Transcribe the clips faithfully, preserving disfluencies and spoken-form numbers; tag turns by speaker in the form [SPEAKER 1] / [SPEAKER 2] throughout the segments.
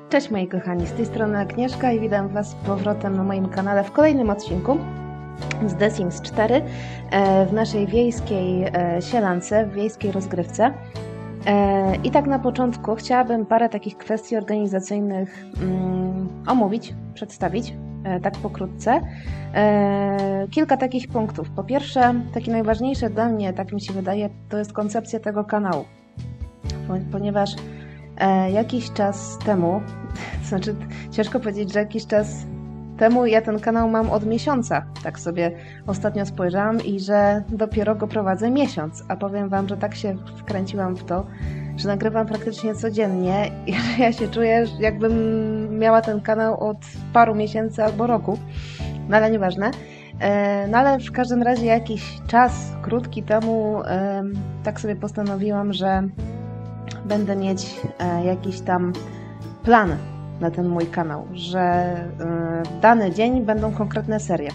[SPEAKER 1] Cześć moi kochani, z tej strony Agnieszka i witam Was z powrotem na moim kanale w kolejnym odcinku z The Sims cztery w naszej wiejskiej sielance, w wiejskiej rozgrywce. I tak na początku chciałabym parę takich kwestii organizacyjnych um, omówić, przedstawić, tak pokrótce. Kilka takich punktów. Po pierwsze, takie najważniejsze dla mnie, tak mi się wydaje, to jest koncepcja tego kanału, ponieważ jakiś czas temu, to znaczy ciężko powiedzieć, że jakiś czas temu ja ten kanał mam od miesiąca, tak sobie ostatnio spojrzałam i że dopiero go prowadzę miesiąc, a powiem Wam, że tak się wkręciłam w to, że nagrywam praktycznie codziennie i że ja się czuję, jakbym miała ten kanał od paru miesięcy albo roku, no ale nieważne. No ale w każdym razie jakiś czas, krótki temu, tak sobie postanowiłam, że będę mieć jakiś tam plan na ten mój kanał, że w dany dzień będą konkretne serie.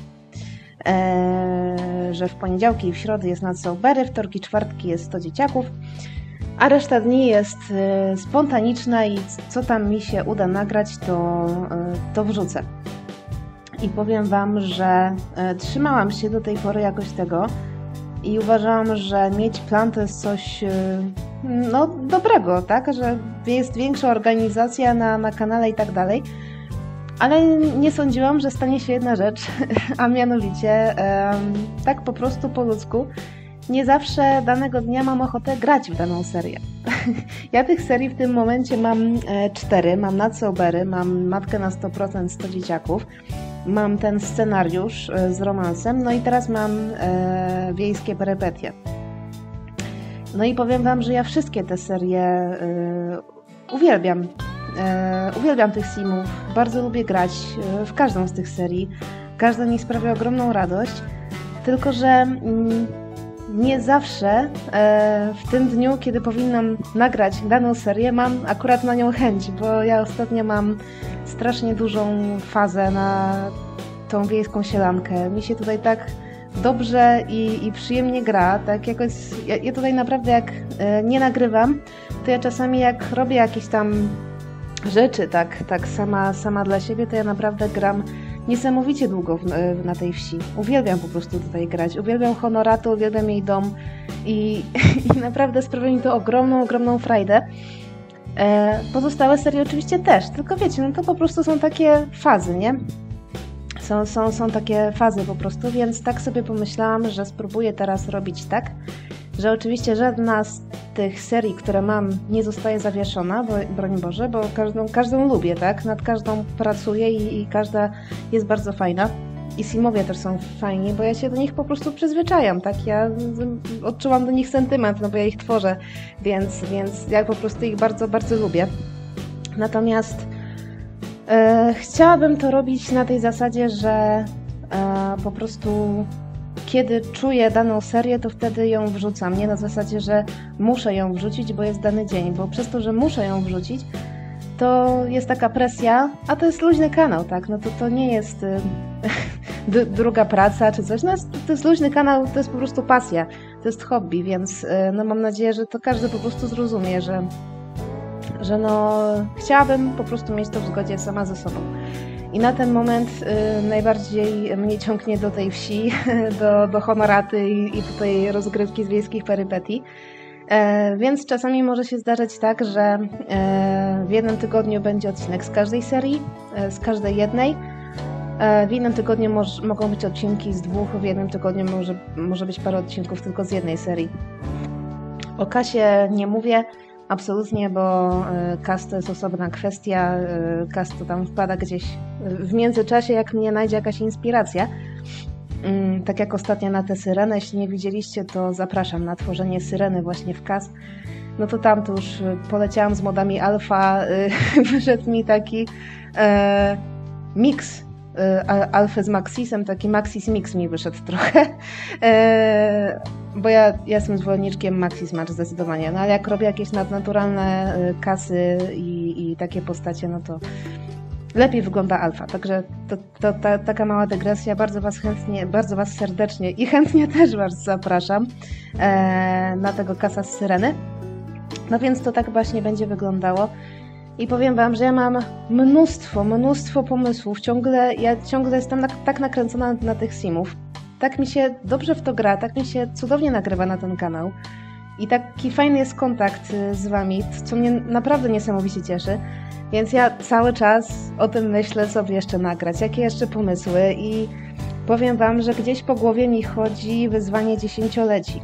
[SPEAKER 1] Że w poniedziałki i w środy jest Not So Berry, wtorki, czwartki jest sto dzieciaków, a reszta dni jest spontaniczna i co tam mi się uda nagrać, to, to wrzucę. I powiem Wam, że trzymałam się do tej pory jakoś tego i uważałam, że mieć plan to jest coś no, dobrego, tak? Że jest większa organizacja na, na kanale i tak dalej. Ale nie sądziłam, że stanie się jedna rzecz, a mianowicie tak po prostu po ludzku nie zawsze danego dnia mam ochotę grać w daną serię. Ja tych serii w tym momencie mam cztery. Mam Not So Berry, mam Matkę na sto procent sto dzieciaków, mam ten scenariusz z romansem, no i teraz mam e, wiejskie perypetie. No i powiem Wam, że ja wszystkie te serie e, uwielbiam. E, uwielbiam tych simów, bardzo lubię grać w każdą z tych serii. Każda mi sprawia ogromną radość, tylko że mm, nie zawsze e, w tym dniu, kiedy powinnam nagrać daną serię, mam akurat na nią chęć, bo ja ostatnio mam strasznie dużą fazę na tą wiejską sielankę. Mi się tutaj tak dobrze i, i przyjemnie gra, tak jakoś, ja, ja tutaj naprawdę jak e, nie nagrywam, to ja czasami jak robię jakieś tam rzeczy, tak, tak sama, sama dla siebie, to ja naprawdę gram niesamowicie długo w, na tej wsi. Uwielbiam po prostu tutaj grać. Uwielbiam Honoratę, uwielbiam jej dom i, i naprawdę sprawia mi to ogromną, ogromną frajdę. E, pozostałe serie oczywiście też, tylko wiecie, no to po prostu są takie fazy, nie? Są, są, są takie fazy po prostu, więc tak sobie pomyślałam, że spróbuję teraz robić tak, że oczywiście żadna z tych serii, które mam, nie zostaje zawieszona, bo, broń Boże, bo każdą, każdą lubię, tak? Nad każdą pracuję i, i każda jest bardzo fajna. I simowie też są fajni, bo ja się do nich po prostu przyzwyczajam, tak? Ja odczułam do nich sentyment, no bo ja ich tworzę, więc, więc ja po prostu ich bardzo, bardzo lubię. Natomiast e, chciałabym to robić na tej zasadzie, że e, po prostu kiedy czuję daną serię, to wtedy ją wrzucam. Nie na zasadzie, że muszę ją wrzucić, bo jest dany dzień, bo przez to, że muszę ją wrzucić, to jest taka presja, a to jest luźny kanał, tak? No to, to nie jest y, druga praca czy coś. No to jest luźny kanał, to jest po prostu pasja, to jest hobby, więc y, no mam nadzieję, że to każdy po prostu zrozumie, że, że no chciałabym po prostu mieć to w zgodzie sama ze sobą. I na ten moment y, najbardziej mnie ciągnie do tej wsi, do, do Honoraty i, i tutaj rozgrywki z wiejskich perypetii. E, więc czasami może się zdarzać tak, że e, w jednym tygodniu będzie odcinek z każdej serii, e, z każdej jednej. E, w innym tygodniu moż, mogą być odcinki z dwóch, w jednym tygodniu może, może być parę odcinków tylko z jednej serii. O kasie nie mówię. Absolutnie, bo kas to jest osobna kwestia, kas to tam wpada gdzieś w międzyczasie, jak mnie najdzie jakaś inspiracja. Tak jak ostatnio na tę syrenę, jeśli nie widzieliście, to zapraszam na tworzenie syreny właśnie w kas. No to tam to już poleciałam z modami alfa, wyszedł mi taki e, mix alfy z Maxisem, taki Maxis Mix mi wyszedł trochę, e, bo ja, ja jestem zwolenniczkiem Maxis Match zdecydowanie, no ale jak robię jakieś nadnaturalne kasy i, i takie postacie, no to lepiej wygląda alfa, także to, to ta, taka mała dygresja, bardzo Was chętnie, bardzo Was serdecznie i chętnie też Was zapraszam e, na tego kasa z syreny. No więc to tak właśnie będzie wyglądało. i powiem Wam, że ja mam mnóstwo, mnóstwo pomysłów. Ciągle, ja ciągle jestem tak, tak nakręcona na tych simów. Tak mi się dobrze w to gra, tak mi się cudownie nagrywa na ten kanał. I taki fajny jest kontakt z Wami, co mnie naprawdę niesamowicie cieszy. Więc ja cały czas o tym myślę, co by jeszcze nagrać, jakie jeszcze pomysły. I powiem Wam, że gdzieś po głowie mi chodzi wyzwanie dziesięcioleci.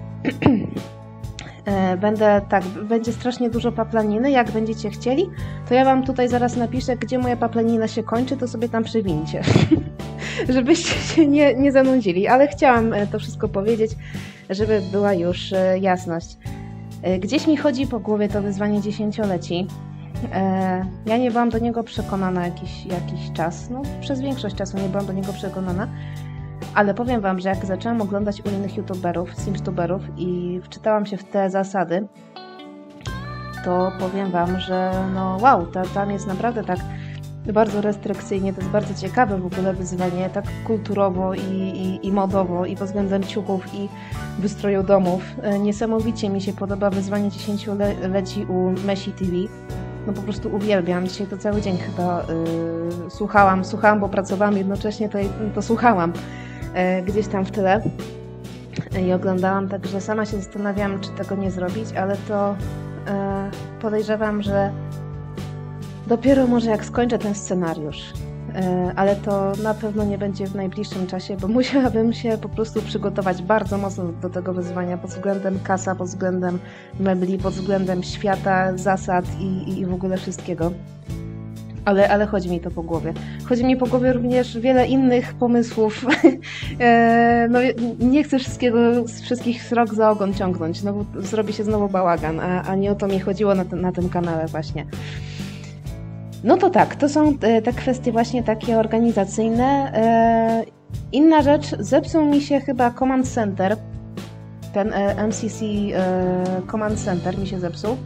[SPEAKER 1] Będę, tak, będzie strasznie dużo paplaniny. Jak będziecie chcieli, to ja Wam tutaj zaraz napiszę, gdzie moja paplanina się kończy, to sobie tam przywincie. Żebyście się nie, nie zanudzili. Ale chciałam to wszystko powiedzieć, żeby była już jasność. Gdzieś mi chodzi po głowie to wyzwanie dziesięcioleci. Ja nie byłam do niego przekonana jakiś, jakiś czas. No, przez większość czasu nie byłam do niego przekonana. Ale powiem Wam, że jak zaczęłam oglądać u innych youtuberów, simstuberów i wczytałam się w te zasady, to powiem Wam, że no wow, ta, tam jest naprawdę tak bardzo restrykcyjnie, to jest bardzo ciekawe w ogóle wyzwanie, tak kulturowo i, i, i modowo, i pod względem ciuchów i wystroju domów. Niesamowicie mi się podoba wyzwanie dziesięcioleci u Messi T V. No po prostu uwielbiam. Dzisiaj to cały dzień chyba yy, słuchałam, słuchałam, bo pracowałam jednocześnie, to, to słuchałam yy, gdzieś tam w tyle i oglądałam, także sama się zastanawiam, czy tego nie zrobić, ale to yy, podejrzewam, że dopiero może jak skończę ten scenariusz, yy, ale to na pewno nie będzie w najbliższym czasie, bo musiałabym się po prostu przygotować bardzo mocno do tego wyzwania pod względem kasa, pod względem mebli, pod względem świata, zasad i, i w ogóle wszystkiego. Ale, ale chodzi mi to po głowie. Chodzi mi po głowie również wiele innych pomysłów. e, no, nie chcę wszystkiego, wszystkich srok za ogon ciągnąć, no bo zrobi się znowu bałagan, a, a nie o to mi chodziło na, te, na tym kanale właśnie. No to tak, to są te kwestie właśnie takie organizacyjne. Inna rzecz, zepsuł mi się chyba Command Center, ten M C C Command Center mi się zepsuł.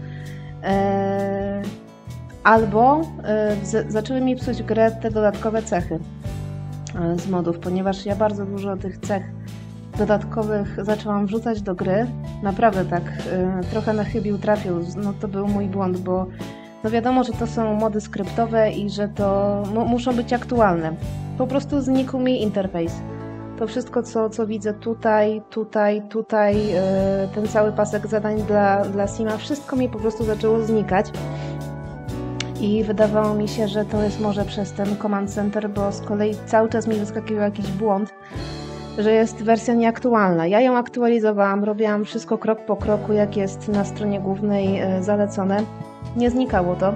[SPEAKER 1] Albo zaczęły mi psuć grę te dodatkowe cechy z modów, ponieważ ja bardzo dużo tych cech dodatkowych zaczęłam wrzucać do gry. Naprawdę tak, trochę na chybił trafił, no to był mój błąd, bo no wiadomo, że to są mody skryptowe i że to no, muszą być aktualne. Po prostu znikł mi interfejs. To wszystko, co, co widzę tutaj, tutaj, tutaj, yy, ten cały pasek zadań dla, dla Sima, wszystko mi po prostu zaczęło znikać. I wydawało mi się, że to jest może przez ten Command Center, bo z kolei cały czas mi wyskakiwał jakiś błąd, że jest wersja nieaktualna. Ja ją aktualizowałam, robiłam wszystko krok po kroku, jak jest na stronie głównej yy, zalecone. Nie znikało to,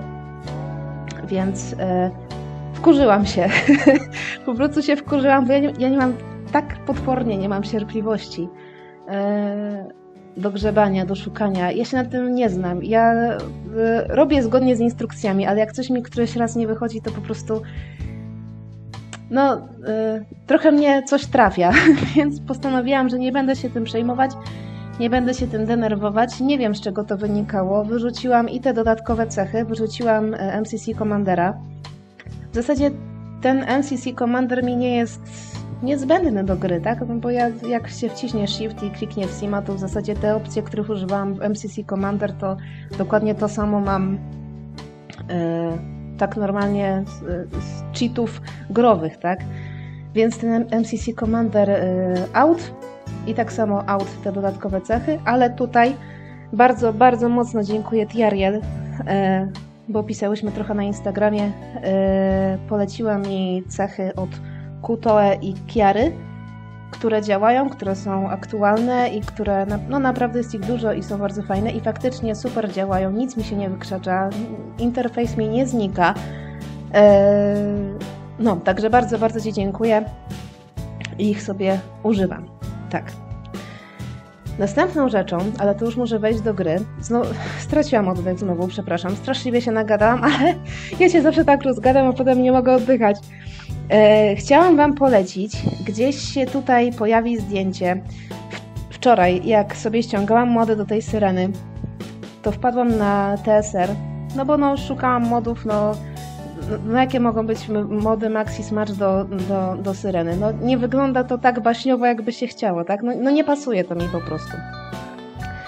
[SPEAKER 1] więc e, wkurzyłam się. Po prostu się wkurzyłam, bo ja nie, ja nie mam, tak potwornie nie mam cierpliwości e, do grzebania, do szukania. Ja się na tym nie znam. Ja e, robię zgodnie z instrukcjami, ale jak coś mi któryś raz nie wychodzi, to po prostu no, e, trochę mnie coś trafia, więc postanowiłam, że nie będę się tym przejmować. Nie będę się tym denerwować, nie wiem z czego to wynikało. Wyrzuciłam i te dodatkowe cechy, wyrzuciłam M C C Commandera. W zasadzie ten M C C Commander mi nie jest niezbędny do gry, tak? Bo ja, jak się wciśnie Shift i kliknie w Sima, to w zasadzie te opcje, których używałam w M C C Commander, to dokładnie to samo mam yy, tak normalnie z, z cheatów growych, tak? Więc ten M C C Commander yy, out. I tak samo out te dodatkowe cechy, ale tutaj bardzo, bardzo mocno dziękuję Tiariel, e, bo pisałyśmy trochę na Instagramie. E, poleciła mi cechy od Kutoe i Kiary, które działają, które są aktualne i które, no naprawdę jest ich dużo i są bardzo fajne i faktycznie super działają, nic mi się nie wykrzacza, interfejs mi nie znika. E, no, także bardzo, bardzo Ci dziękuję i ich sobie używam. Tak. Następną rzeczą, ale to już muszę wejść do gry. Znowu, straciłam oddech znowu, przepraszam. Straszliwie się nagadałam, ale ja się zawsze tak rozgadam, a potem nie mogę oddychać. E, chciałam Wam polecić, gdzieś się tutaj pojawi zdjęcie. Wczoraj, jak sobie ściągałam mody do tej syreny, to wpadłam na T S R, no bo no szukałam modów, no no jakie mogą być mody Maxi Smash do, do, do syreny? No nie wygląda to tak baśniowo, jakby się chciało, tak? No, no nie pasuje to mi po prostu.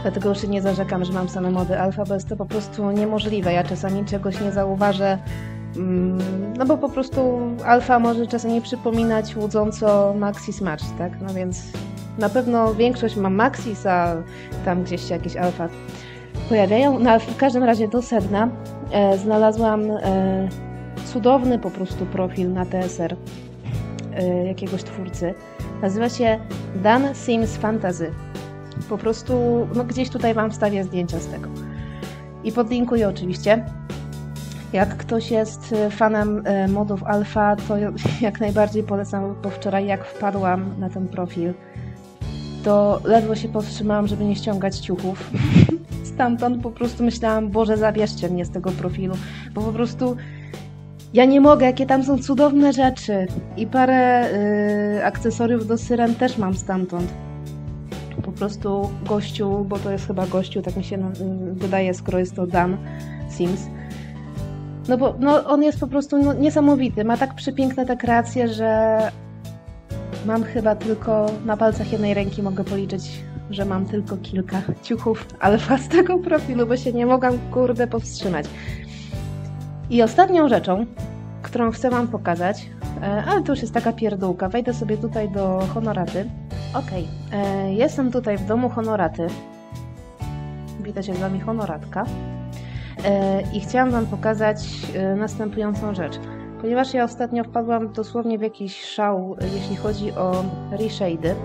[SPEAKER 1] Dlatego już się nie zarzekam, że mam same mody alfa, bo jest to po prostu niemożliwe. Ja czasami czegoś nie zauważę, no bo po prostu alfa może czasami przypominać łudząco Maxis Match, tak? No więc na pewno większość ma Maxis, a tam gdzieś się jakieś alfa pojawiają. No ale w każdym razie do sedna e, znalazłam e, cudowny po prostu profil na T S R e, jakiegoś twórcy. Nazywa się Dan Sims Fantasy. Po prostu, no gdzieś tutaj Wam wstawię zdjęcia z tego. I podlinkuję oczywiście. Jak ktoś jest fanem modów alfa, to jak najbardziej polecam, bo wczoraj jak wpadłam na ten profil, to ledwo się powstrzymałam, żeby nie ściągać ciuchów. Stamtąd po prostu myślałam, Boże, zabierzcie mnie z tego profilu, bo po prostu ja nie mogę, jakie tam są cudowne rzeczy. I parę yy, akcesoriów do syren też mam stamtąd. Po prostu gościu, bo to jest chyba gościu, tak mi się yy, wydaje, skoro jest to Dan Sims. No bo no, on jest po prostu no, niesamowity. Ma tak przepiękne te kreacje, że mam chyba tylko na palcach jednej ręki mogę policzyć, że mam tylko kilka ciuchów alfa z tego profilu, bo się nie mogłam, kurde, powstrzymać. I ostatnią rzeczą, którą chcę Wam pokazać, ale to już jest taka pierdółka, wejdę sobie tutaj do Honoraty. Okej, okay. Jestem tutaj w domu Honoraty. Wita się z Wami Honoratka. I chciałam Wam pokazać następującą rzecz. Ponieważ ja ostatnio wpadłam dosłownie w jakiś szał, jeśli chodzi o reshade'y,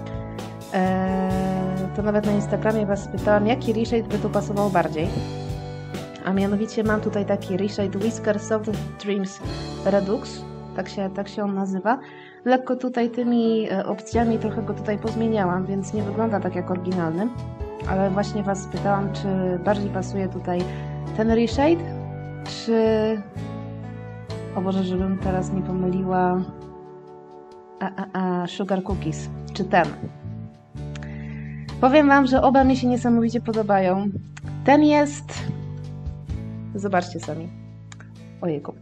[SPEAKER 1] to nawet na Instagramie Was pytałam, jaki reshade by tu pasował bardziej. A mianowicie mam tutaj taki reshade Whisker Soft Dreams Redux, tak się, tak się on nazywa. Lekko tutaj tymi opcjami trochę go tutaj pozmieniałam, więc nie wygląda tak jak oryginalny. Ale właśnie Was pytałam, czy bardziej pasuje tutaj ten reshade, czy... O Boże, żebym teraz nie pomyliła... A, a, a, Sugar Cookies, czy ten. Powiem Wam, że oba mi się niesamowicie podobają. Ten jest... Zobaczcie sami. Ojejku.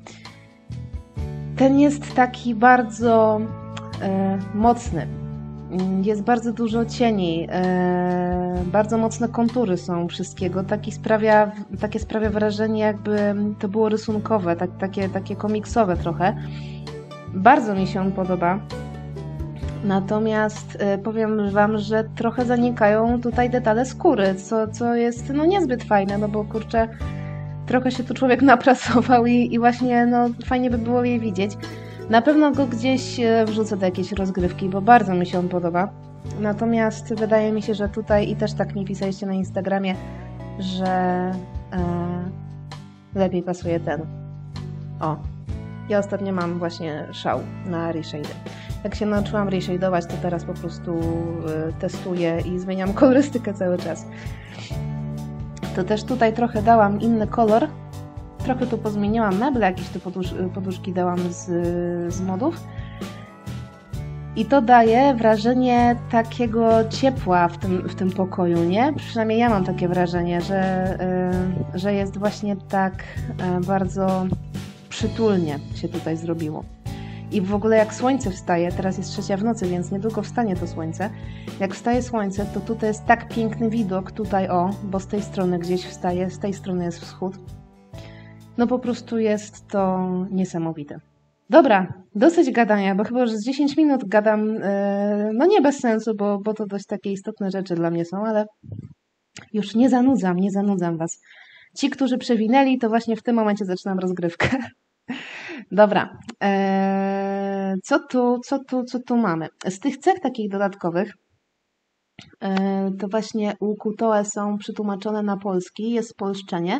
[SPEAKER 1] Ten jest taki bardzo e, mocny. Jest bardzo dużo cieni, e, bardzo mocne kontury są wszystkiego. Taki sprawia, takie sprawia wrażenie, jakby to było rysunkowe, tak, takie, takie komiksowe trochę. Bardzo mi się on podoba. Natomiast e, powiem Wam, że trochę zanikają tutaj detale skóry, co, co jest no, niezbyt fajne, no bo kurczę, trochę się tu człowiek napracował i, i właśnie no, fajnie by było je widzieć. Na pewno go gdzieś wrzucę do jakiejś rozgrywki, bo bardzo mi się on podoba. Natomiast wydaje mi się, że tutaj i też tak mi pisaliście na Instagramie, że e, lepiej pasuje ten. O, ja ostatnio mam właśnie szał na reshade. Jak się nauczyłam reshade'ować, to teraz po prostu e, testuję i zmieniam kolorystykę cały czas. To też tutaj trochę dałam inny kolor. Trochę tu pozmieniałam meble, jakieś tu podusz poduszki dałam z, z modów. I to daje wrażenie takiego ciepła w tym, w tym pokoju, nie? Przynajmniej ja mam takie wrażenie, że, yy, że jest właśnie tak yy, bardzo przytulnie się tutaj zrobiło. I w ogóle jak słońce wstaje, teraz jest trzecia w nocy, więc niedługo wstanie to słońce. Jak wstaje słońce, to tutaj jest tak piękny widok, tutaj o, bo z tej strony gdzieś wstaje, z tej strony jest wschód. No po prostu jest to niesamowite. Dobra, dosyć gadania, bo chyba już z dziesięć minut gadam, yy, no nie bez sensu, bo, bo to dość takie istotne rzeczy dla mnie są, ale już nie zanudzam, nie zanudzam Was. Ci, którzy przewinęli, to właśnie w tym momencie zaczynam rozgrywkę. Dobra, yy, co tu, co tu, co tu mamy? Z tych cech takich dodatkowych, yy, to właśnie u Kutoe są przetłumaczone na polski, jest spolszczenie.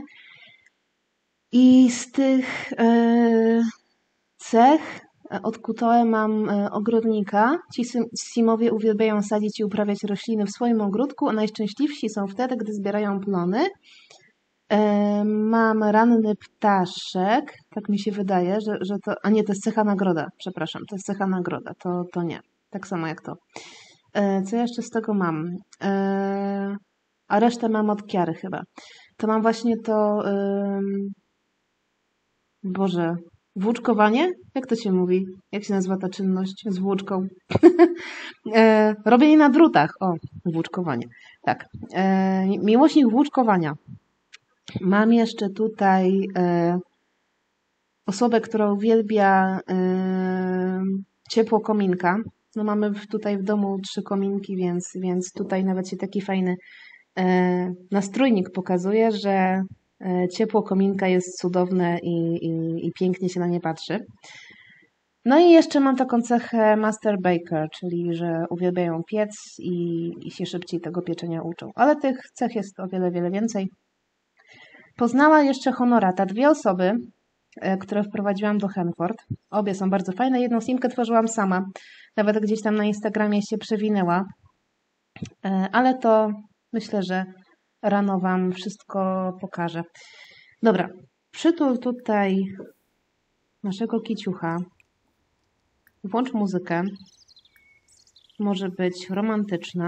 [SPEAKER 1] I z tych e, cech od Kutoe mam e, ogrodnika. Ci Simowie uwielbiają sadzić i uprawiać rośliny w swoim ogródku, a najszczęśliwsi są wtedy, gdy zbierają plony. E, mam ranny ptaszek, tak mi się wydaje, że, że to... A nie, to jest cecha nagroda, przepraszam, to jest cecha nagroda, to, to nie. Tak samo jak to. E, co jeszcze z tego mam? E, a resztę mam od Kiary chyba. To mam właśnie to... E, Boże, Włóczkowanie? Jak to się mówi? Jak się nazywa ta czynność z włóczką? e, robienie na drutach. O, włóczkowanie. Tak. E, miłośnik włóczkowania. Mam jeszcze tutaj e, osobę, która uwielbia e, ciepło kominka. No mamy w, tutaj w domu trzy kominki, więc, więc tutaj nawet się taki fajny e, nastrójnik pokazuje, że e, ciepło kominka jest cudowne i, i, i pięknie się na nie patrzy. No i jeszcze mam taką cechę Master Baker, czyli że uwielbiają piec i, i się szybciej tego pieczenia uczą. Ale tych cech jest o wiele, wiele więcej. Poznała jeszcze Honorata, dwie osoby, e, które wprowadziłam do Henford. Obie są bardzo fajne. Jedną simkę tworzyłam sama. Nawet gdzieś tam na Instagramie się przewinęła. E, ale to myślę, że rano Wam wszystko pokażę. Dobra, przytul tutaj naszego kiciucha. Włącz muzykę. Może być romantyczna.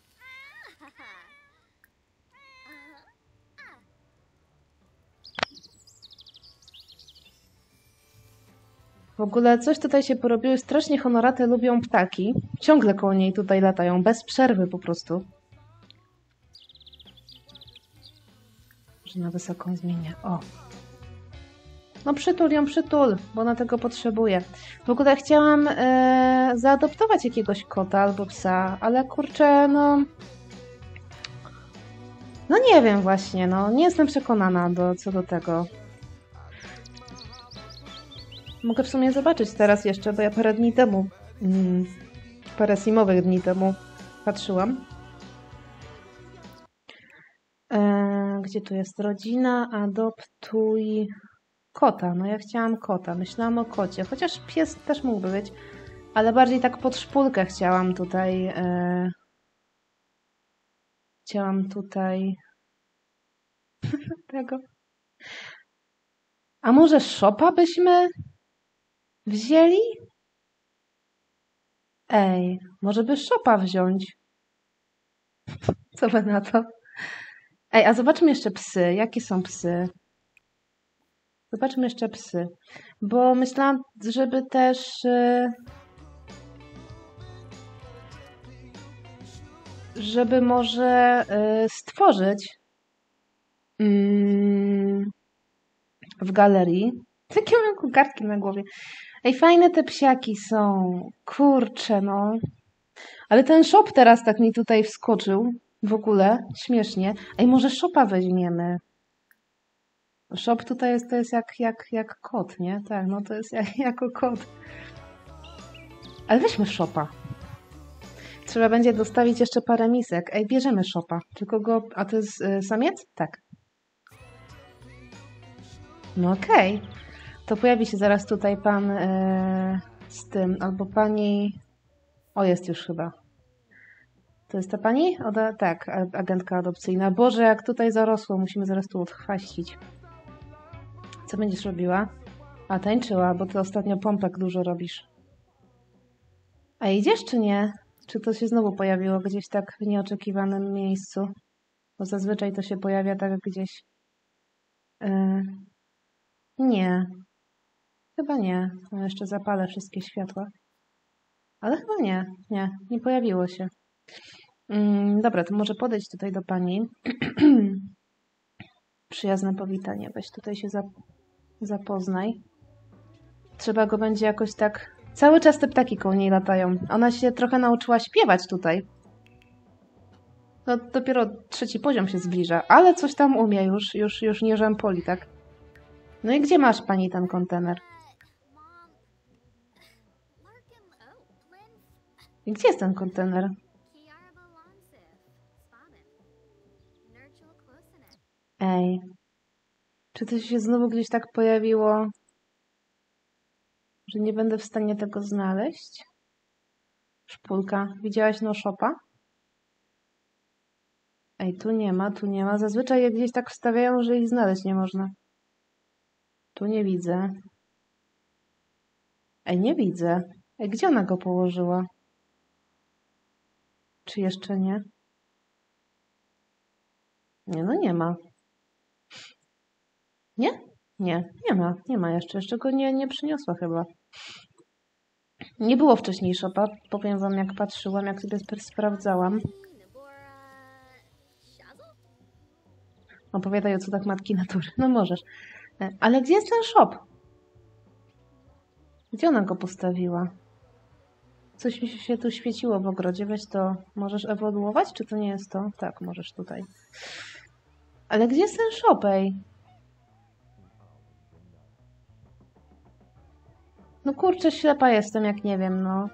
[SPEAKER 1] W ogóle coś tutaj się porobiło. Strasznie Honoraty lubią ptaki. Ciągle koło niej tutaj latają, bez przerwy po prostu. Że na wysoką zmienię. O. No przytul ją, przytul, bo ona tego potrzebuje. W ogóle chciałam e, zaadoptować jakiegoś kota albo psa, ale kurczę, no... No nie wiem właśnie, no. Nie jestem przekonana do, co do tego. Mogę w sumie zobaczyć teraz jeszcze, bo ja parę dni temu, mm, parę simowych dni temu patrzyłam. E, gdzie tu jest rodzina? Adoptuj kota. No ja chciałam kota. Myślałam o kocie. Chociaż pies też mógłby być. Ale bardziej tak pod szpulkę chciałam tutaj... E, chciałam tutaj... tego. A może szopa byśmy wzięli? Ej, może by szopa wziąć? Co by na to? Ej, a zobaczmy jeszcze psy. Jakie są psy? Zobaczmy jeszcze psy. Bo myślałam, żeby też... y, żeby może y, stworzyć mm, w galerii. Takie mam kukardki na głowie. Ej, fajne te psiaki są. Kurczę, no. Ale ten shop teraz tak mi tutaj wskoczył. W ogóle. Śmiesznie. Ej, może szopa weźmiemy. Shop tutaj jest, to jest jak, jak, jak kot, nie? Tak, no to jest jak, jako kot. Ale weźmy szopa. Trzeba będzie dostawić jeszcze parę misek. Ej, bierzemy szopa. Tylko go... A to jest y, samiec? Tak. No okej. Okay. To pojawi się zaraz tutaj pan y, z tym, albo pani... O, jest już chyba. To jest ta pani? Oda... Tak, agentka adopcyjna. Boże, jak tutaj zarosło. Musimy zaraz tu odchwaścić. Co będziesz robiła? A, tańczyła, bo ty ostatnio pompek dużo robisz. A idziesz czy nie? Czy to się znowu pojawiło gdzieś tak w nieoczekiwanym miejscu? Bo zazwyczaj to się pojawia tak gdzieś... Yy... Nie. Chyba nie. No jeszcze zapalę wszystkie światła. Ale chyba nie. Nie, nie pojawiło się. Yy, dobra, to może podejdź tutaj do pani. Przyjazne powitanie. Weź tutaj się zap zapoznaj. Trzeba go będzie jakoś tak... Cały czas te ptaki koło niej latają. Ona się trochę nauczyła śpiewać tutaj. No dopiero trzeci poziom się zbliża, ale coś tam umie już, już, już nie rzępoli, tak? No i gdzie masz pani ten kontener? I gdzie jest ten kontener? Ej, czy to się znowu gdzieś tak pojawiło, że nie będę w stanie tego znaleźć? Szpulka. Widziałaś no szopa? Ej, tu nie ma, tu nie ma. Zazwyczaj je gdzieś tak wstawiają, że ich znaleźć nie można. Tu nie widzę. Ej, nie widzę. Ej, gdzie ona go położyła? Czy jeszcze nie? Nie, no nie ma. Nie? Nie, nie ma, nie ma jeszcze. Jeszcze go nie, nie przyniosła chyba. Nie było wcześniej szopa. Powiem wam, jak patrzyłam, jak sobie sprawdzałam. Opowiadaj o cudach Matki Natury. No możesz. Ale gdzie jest ten shop? Gdzie ona go postawiła? Coś mi się tu świeciło w ogrodzie. Weź to. Możesz ewoluować? Czy to nie jest to? Tak, możesz tutaj. Ale gdzie jest ten shop, ej? No kurczę, ślepa jestem, jak nie wiem, no.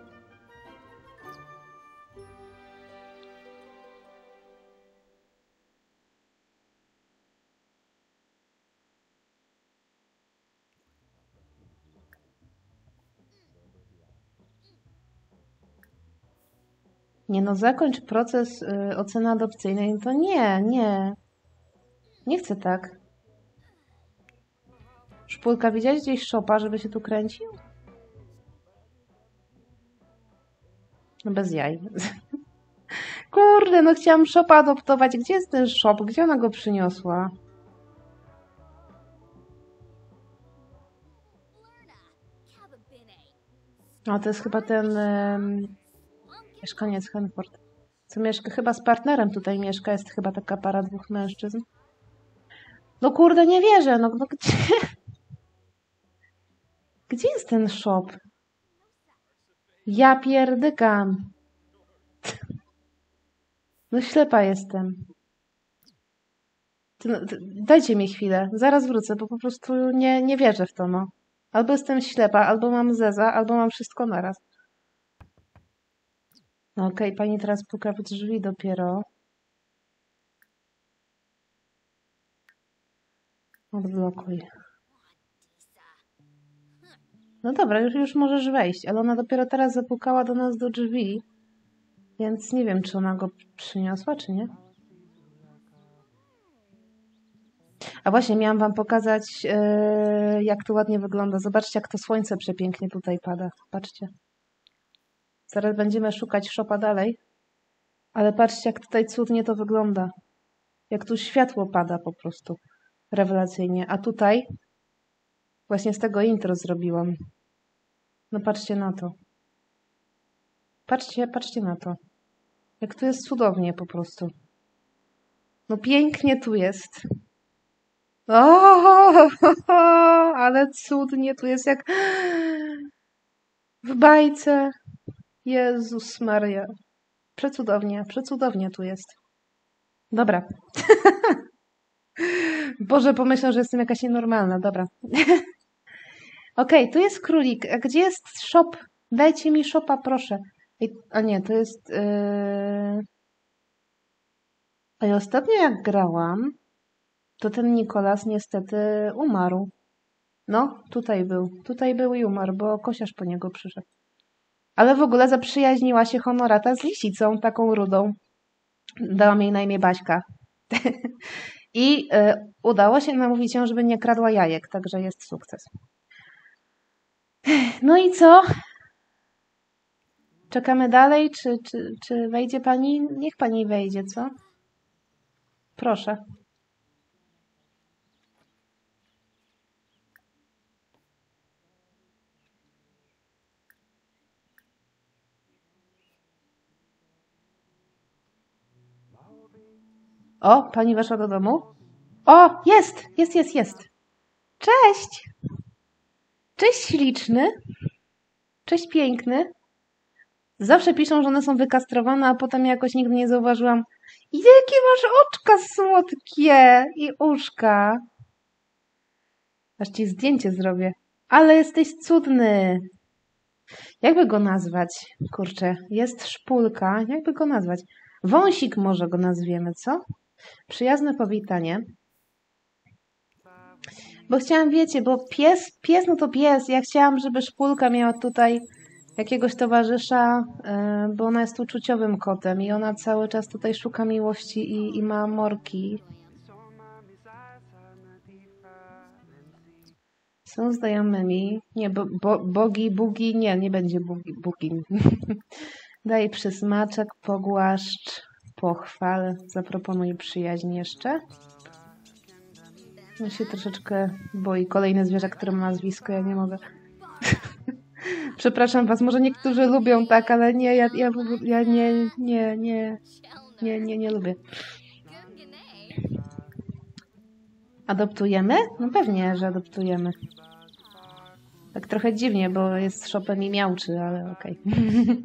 [SPEAKER 1] Nie no, zakończ proces y, oceny adopcyjnej. To nie, nie. Nie chcę tak. Szpulka, widziałeś gdzieś szopa, żeby się tu kręcił? No bez jaj. Kurde, no chciałam szopa adoptować. Gdzie jest ten szop? Gdzie ona go przyniosła? O, to jest chyba ten um, mieszkaniec Henford. Co mieszka, chyba z partnerem tutaj mieszka. Jest chyba taka para dwóch mężczyzn. No kurde, nie wierzę. No, no gdzie? Gdzie jest ten shop? Ja pierdykam. No ślepa jestem. Dajcie mi chwilę. Zaraz wrócę, bo po prostu nie, nie wierzę w to, no. Albo jestem ślepa, albo mam zeza, albo mam wszystko naraz. No okej, okay, pani teraz puka w drzwi dopiero. Odblokuj. No dobra, już, już możesz wejść, ale ona dopiero teraz zapukała do nas do drzwi, więc nie wiem, czy ona go przyniosła, czy nie. A właśnie, miałam wam pokazać, yy, jak to ładnie wygląda. Zobaczcie, jak to słońce przepięknie tutaj pada. Patrzcie. Zaraz będziemy szukać szopa dalej, ale patrzcie, jak tutaj cudnie to wygląda. Jak tu światło pada po prostu. Rewelacyjnie. A tutaj właśnie z tego intro zrobiłam. No patrzcie na to. Patrzcie, patrzcie na to. Jak tu jest cudownie po prostu. No pięknie tu jest. O, ale cudnie tu jest jak w bajce. Jezus Maria. Przecudownie, przecudownie tu jest. Dobra. Boże, pomyślę, że jestem jakaś nienormalna. Dobra. Okej, okay, tu jest królik. A gdzie jest shop? Dajcie mi shopa, proszę. Ej, a nie, to jest... Yy... A ja ostatnio jak grałam, to ten Nikolas niestety umarł. No, tutaj był. Tutaj był i umarł, bo kosiarz po niego przyszedł. Ale w ogóle zaprzyjaźniła się Honorata z lisicą, taką rudą. Dałam jej na imię Baśka. I y, udało się namówić ją, żeby nie kradła jajek, także jest sukces. No i co? Czekamy dalej, czy, czy, czy wejdzie pani? Niech pani wejdzie, co? Proszę. O, pani weszła do domu? O, jest, jest, jest, jest. Cześć. Cześć śliczny. Cześć piękny. Zawsze piszą, że one są wykastrowane, a potem jakoś nigdy nie zauważyłam. Jakie masz oczka słodkie i uszka. Aż ci zdjęcie zrobię. Ale jesteś cudny. Jakby go nazwać? Kurczę, jest szpulka. Jakby go nazwać? Wąsik może go nazwiemy, co? Przyjazne powitanie. Bo chciałam, wiecie, bo pies, pies no to pies. Ja chciałam, żeby szpulka miała tutaj jakiegoś towarzysza, bo ona jest uczuciowym kotem i ona cały czas tutaj szuka miłości i, i ma morki. Są znajomymi. Nie, bo, bo, bogi, bugi, nie, nie będzie bugi, bugi. Daj przysmaczek, pogłaszcz, pochwal, zaproponuj przyjaźń jeszcze. Ja się troszeczkę boi. Kolejny zwierzak, który ma nazwisko, ja nie mogę. Przepraszam was, może niektórzy lubią tak, ale nie, ja, ja, ja nie, nie, nie, nie, nie, nie lubię. Adoptujemy? No pewnie, że adoptujemy. Tak trochę dziwnie, bo jest szopem i miauczy, ale okej. Okay.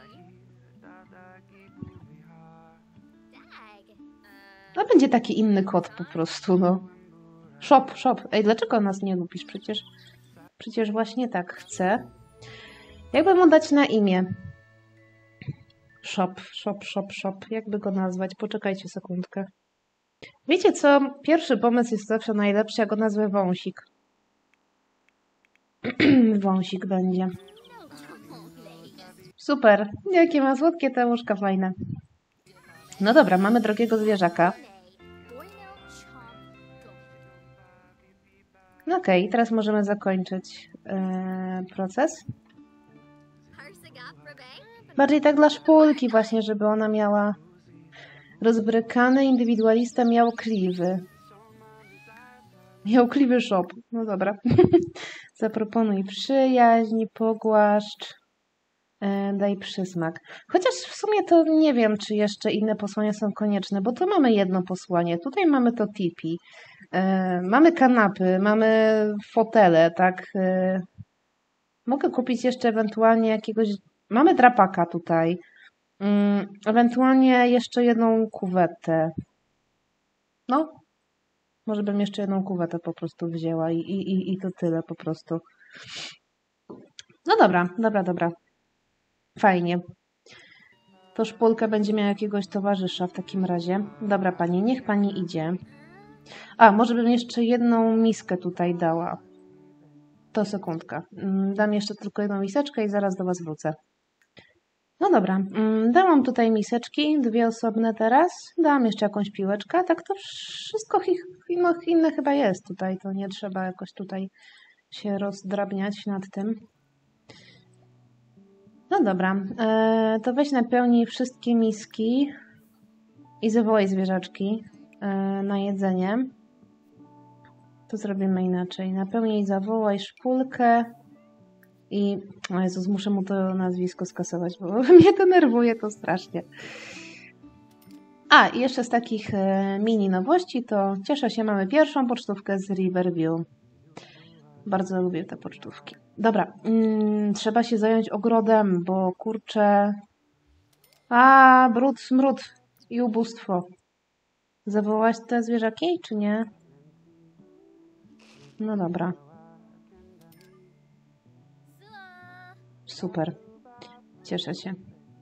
[SPEAKER 1] No będzie taki inny kot po prostu, no. Shop, shop. Ej, dlaczego nas nie lubisz? Przecież, przecież właśnie tak chcę. Jakby mu dać na imię? Shop, shop, shop, shop. Jakby go nazwać? Poczekajcie sekundkę. Wiecie co? Pierwszy pomysł jest zawsze najlepszy, ja go nazwę Wąsik. Wąsik będzie. Super. Jakie ma słodkie te łóżka fajne. No dobra, mamy drogiego zwierzaka. No okej, okay, teraz możemy zakończyć yy, proces. Bardziej tak dla szpulki właśnie, żeby ona miała rozbrykany indywidualista miałkliwy. Miałkliwy shop. No dobra. Zaproponuj przyjaźń, pogłaszcz, yy, daj przysmak. Chociaż w sumie to nie wiem, czy jeszcze inne posłania są konieczne, bo tu mamy jedno posłanie. Tutaj mamy to tipi. Yy, mamy kanapy, mamy fotele, tak? Yy, mogę kupić jeszcze ewentualnie jakiegoś... Mamy drapaka tutaj. Yy, ewentualnie jeszcze jedną kuwetę. No. Może bym jeszcze jedną kuwetę po prostu wzięła i, i, i to tyle po prostu. No dobra, dobra, dobra. Fajnie. To szpulka będzie miała jakiegoś towarzysza w takim razie. Dobra pani, niech pani idzie. A, może bym jeszcze jedną miskę tutaj dała. To sekundka. Dam jeszcze tylko jedną miseczkę i zaraz do was wrócę. No dobra, dałam tutaj miseczki, dwie osobne teraz. Dałam jeszcze jakąś piłeczkę. Tak to wszystko inne, inne chyba jest tutaj. To nie trzeba jakoś tutaj się rozdrabniać nad tym. No dobra, to weź napełnij wszystkie miski i zawołaj zwierzaczki na jedzenie. To zrobimy inaczej. Napełnij i zawołaj szpulkę i... O Jezus, muszę mu to nazwisko skasować, bo mnie denerwuje to strasznie. A, i jeszcze z takich mini nowości to cieszę się, mamy pierwszą pocztówkę z Riverview. Bardzo lubię te pocztówki. Dobra, mm, trzeba się zająć ogrodem, bo kurczę... A, brud, smród i ubóstwo. Zawołaś te zwierzaki, czy nie? No dobra. Super. Cieszę się.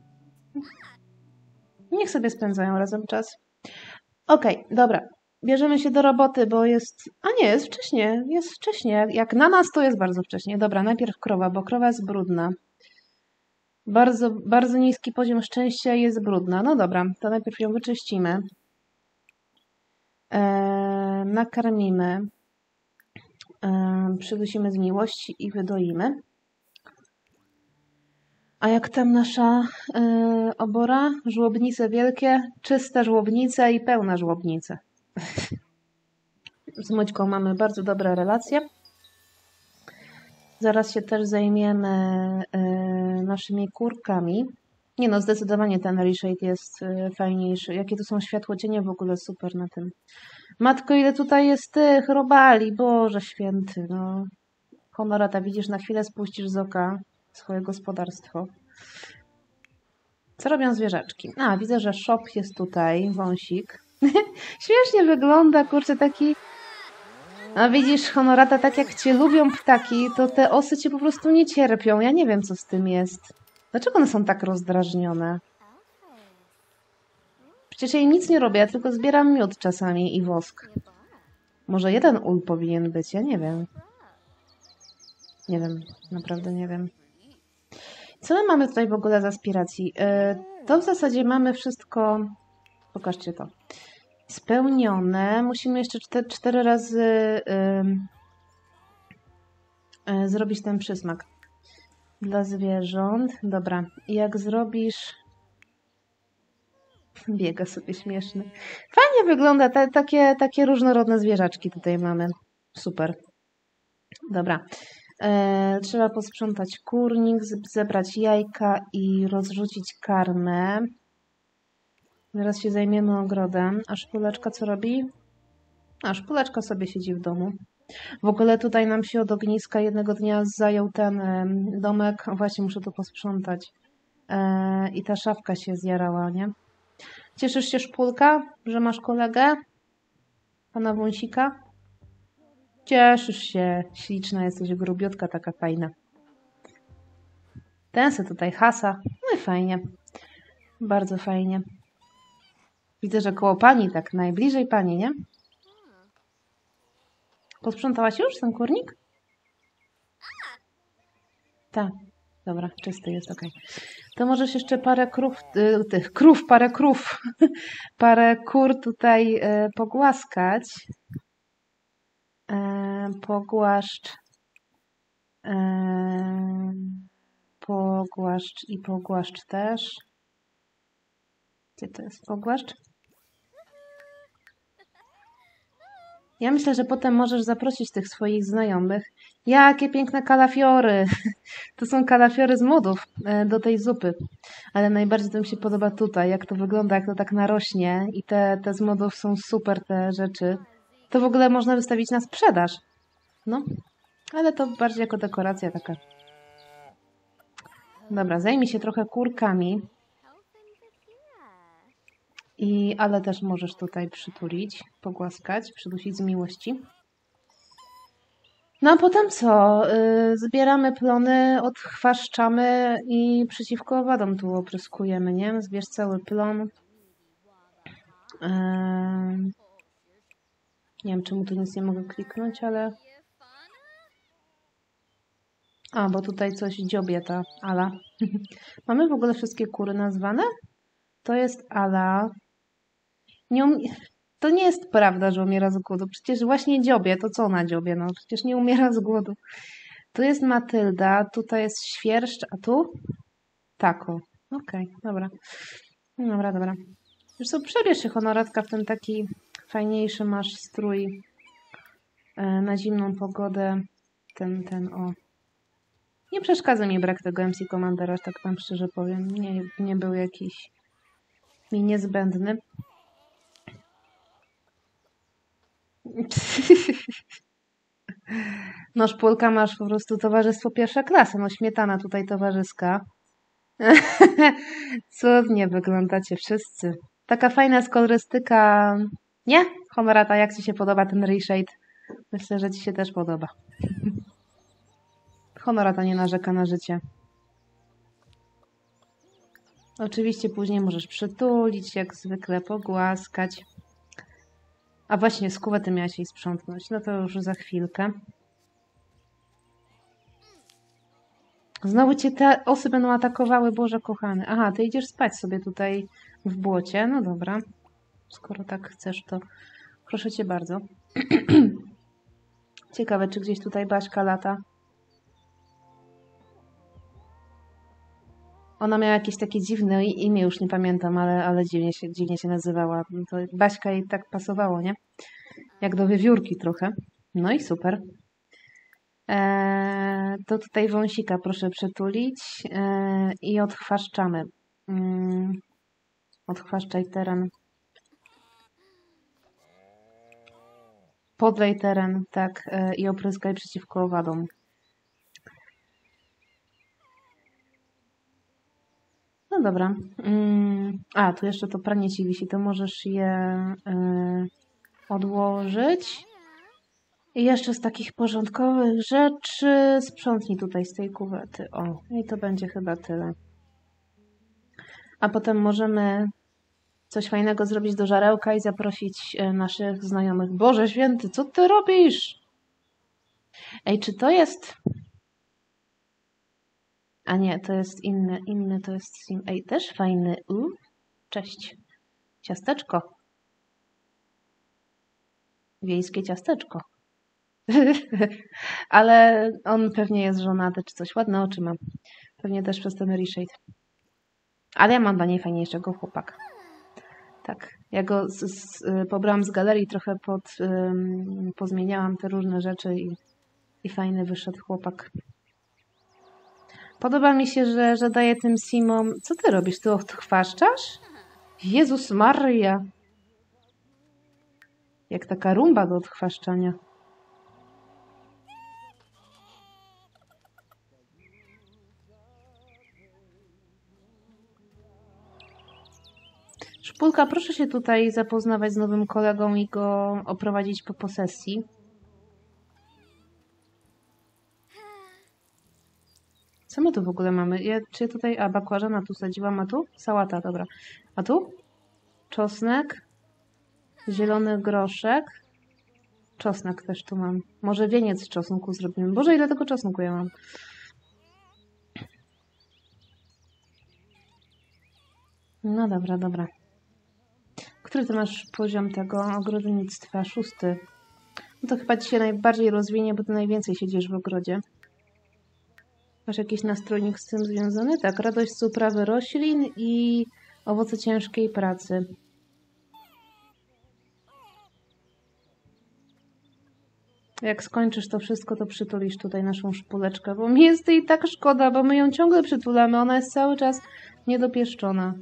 [SPEAKER 1] Niech sobie spędzają razem czas. Okej, okay, dobra. Bierzemy się do roboty, bo jest... A nie, jest wcześnie. Jest wcześnie. Jak na nas, to jest bardzo wcześnie. Dobra, najpierw krowa, bo krowa jest brudna. Bardzo, bardzo niski poziom szczęścia i jest brudna. No dobra, to najpierw ją wyczyścimy. Eee, nakarmimy. Eee, przydusimy z miłości i wydoimy. A jak tam nasza e, obora? Żłobnice wielkie, czyste żłobnice i pełne żłobnice. Z Moćką mamy bardzo dobre relacje. Zaraz się też zajmiemy e, naszymi kurkami. Nie no, zdecydowanie ten reshade jest e, fajniejszy. Jakie to są światłocienie w ogóle, super na tym. Matko, ile tutaj jest tych robali, Boże święty, no. Honorata, widzisz, na chwilę spuścisz z oka swoje gospodarstwo. Co robią zwierzaczki? A, widzę, że shop jest tutaj, wąsik. Śmiesznie wygląda, kurczę, taki... A widzisz, Honorata, tak jak cię lubią ptaki, to te osy cię po prostu nie cierpią. Ja nie wiem, co z tym jest. Dlaczego one są tak rozdrażnione? Przecież ja im nic nie robię, ja tylko zbieram miód czasami i wosk. Może jeden ul powinien być, ja nie wiem. Nie wiem, naprawdę nie wiem. Co my mamy tutaj w ogóle z aspiracji? To w zasadzie mamy wszystko... Pokażcie to. Spełnione. Musimy jeszcze cztery, cztery razy yy, yy, zrobić ten przysmak dla zwierząt. Dobra. I jak zrobisz Biega sobie śmieszny. Fajnie wygląda, te, takie, takie różnorodne zwierzaczki tutaj mamy. Super. Dobra. E, trzeba posprzątać kurnik, zebrać jajka i rozrzucić karmę. Zaraz się zajmiemy ogrodem. A Szpuleczka co robi? A Szpuleczka sobie siedzi w domu. W ogóle tutaj nam się od ogniska jednego dnia zajął ten domek. Właśnie muszę to posprzątać. E, I ta szafka się zjarała, nie? Cieszysz się, Szpulka, że masz kolegę? Pana Wąsika? Cieszysz się. Śliczna jesteś, grubiotka, taka fajna. Ten se tutaj hasa. No i fajnie. Bardzo fajnie. Widzę, że koło pani, tak najbliżej pani, nie? Posprzątałaś już ten kurnik? Tak. Dobra, czysty jest, okej. To możesz jeszcze parę krów, y, tych krów, parę krów, parę kur tutaj y, pogłaskać. E, pogłaszcz. E, pogłaszcz i pogłaszcz też. Gdzie to jest pogłaszcz? Ja myślę, że potem możesz zaprosić tych swoich znajomych. Jakie piękne kalafiory! To są kalafiory z modów do tej zupy. Ale najbardziej to mi się podoba tutaj, jak to wygląda, jak to tak narośnie. I te, te z modów są super, te rzeczy. To w ogóle można wystawić na sprzedaż. No, ale to bardziej jako dekoracja taka. Dobra, zajmij się trochę kurkami. I, ale też możesz tutaj przytulić, pogłaskać, przydusić z miłości. No a potem co? Yy, zbieramy plony, odchwaszczamy i przeciwko owadom tu opryskujemy, nie? Zbierz cały plon. Yy, nie wiem, czemu tu nic nie mogę kliknąć, ale... A, bo tutaj coś dziobie ta Ala. Mamy w ogóle wszystkie kury nazwane? To jest Ala. Nie um... To nie jest prawda, że umiera z głodu. Przecież właśnie dziobie. To co ona dziobie? No przecież nie umiera z głodu. Tu jest Matylda, tutaj jest Świerszcz, a tu? Tako. Okej, okay, dobra. Dobra, dobra. Już co, przebierz się, Honoratka, w ten taki fajniejszy masz strój na zimną pogodę. Ten, ten, o. Nie przeszkadza mi brak tego M C Commandera, tak wam szczerze powiem. Nie, nie był jakiś mi niezbędny. No Szpulka, masz po prostu towarzystwo pierwsza klasa. No śmietana tutaj towarzyska. Cudnie wyglądacie wszyscy. Taka fajna kolorystyka. Nie? Honorata, jak ci się podoba ten reshade? Myślę, że ci się też podoba. Honorata nie narzeka na życie. Oczywiście później możesz przytulić, jak zwykle pogłaskać. A właśnie, z kuwety miałaś jej sprzątnąć. No to już za chwilkę. Znowu cię te osy będą atakowały, Boże kochany. Aha, ty idziesz spać sobie tutaj w błocie. No dobra. Skoro tak chcesz, to proszę cię bardzo. Ciekawe, czy gdzieś tutaj Baśka lata. Ona miała jakieś takie dziwne imię, już nie pamiętam, ale, ale dziwnie, się, dziwnie się nazywała. To Baśka jej tak pasowało, nie? Jak do wiewiórki trochę. No i super. Eee, to tutaj wąsika proszę przytulić eee, i odchwaszczamy. Mm, odchwaszczaj teren. Podlej teren, tak, eee, i opryskaj przeciwko owadom. No dobra. Mm, a, tu jeszcze to pranie ci wisi, to możesz je eee, odłożyć. I jeszcze z takich porządkowych rzeczy sprzątnij tutaj z tej kuwety. O, i to będzie chyba tyle. A potem możemy coś fajnego zrobić do żarełka i zaprosić naszych znajomych. Boże święty, co ty robisz? Ej, czy to jest... A nie, to jest inny, inny to jest... Ej, też fajny. U, cześć. Ciasteczko. Wiejskie ciasteczko. Ale on pewnie jest żonaty czy coś. Ładne oczy ma. Pewnie też przez ten reshade. Ale ja mam dla niej fajniejszego chłopaka. Tak, ja go z, z, pobrałam z galerii, trochę pod, ym, pozmieniałam te różne rzeczy i, i fajny wyszedł chłopak. Podoba mi się, że, że daje tym simom... Co ty robisz? Ty odchwaszczasz? Jezus Maria! Jak taka rumba do odchwaszczania. Szpulka, proszę się tutaj zapoznawać z nowym kolegą i go oprowadzić po posesji. Co my tu w ogóle mamy? Ja, czy tutaj... A, bakłażana tu sadziłam, a tu? Sałata, dobra. A tu? Czosnek. Zielony groszek. Czosnek też tu mam. Może wieniec z czosnku zrobimy. Boże, ile tego czosnku ja mam. No dobra, dobra. Który ty masz poziom tego ogrodnictwa? Szósty. No to chyba ci się najbardziej rozwinie, bo ty najwięcej siedzisz w ogrodzie. Masz jakiś nastrojnik z tym związany? Tak, radość z uprawy roślin i owoce ciężkiej pracy. Jak skończysz to wszystko, to przytulisz tutaj naszą szpuleczkę, bo mi jest jej tak szkoda, bo my ją ciągle przytulamy, ona jest cały czas niedopieszczona.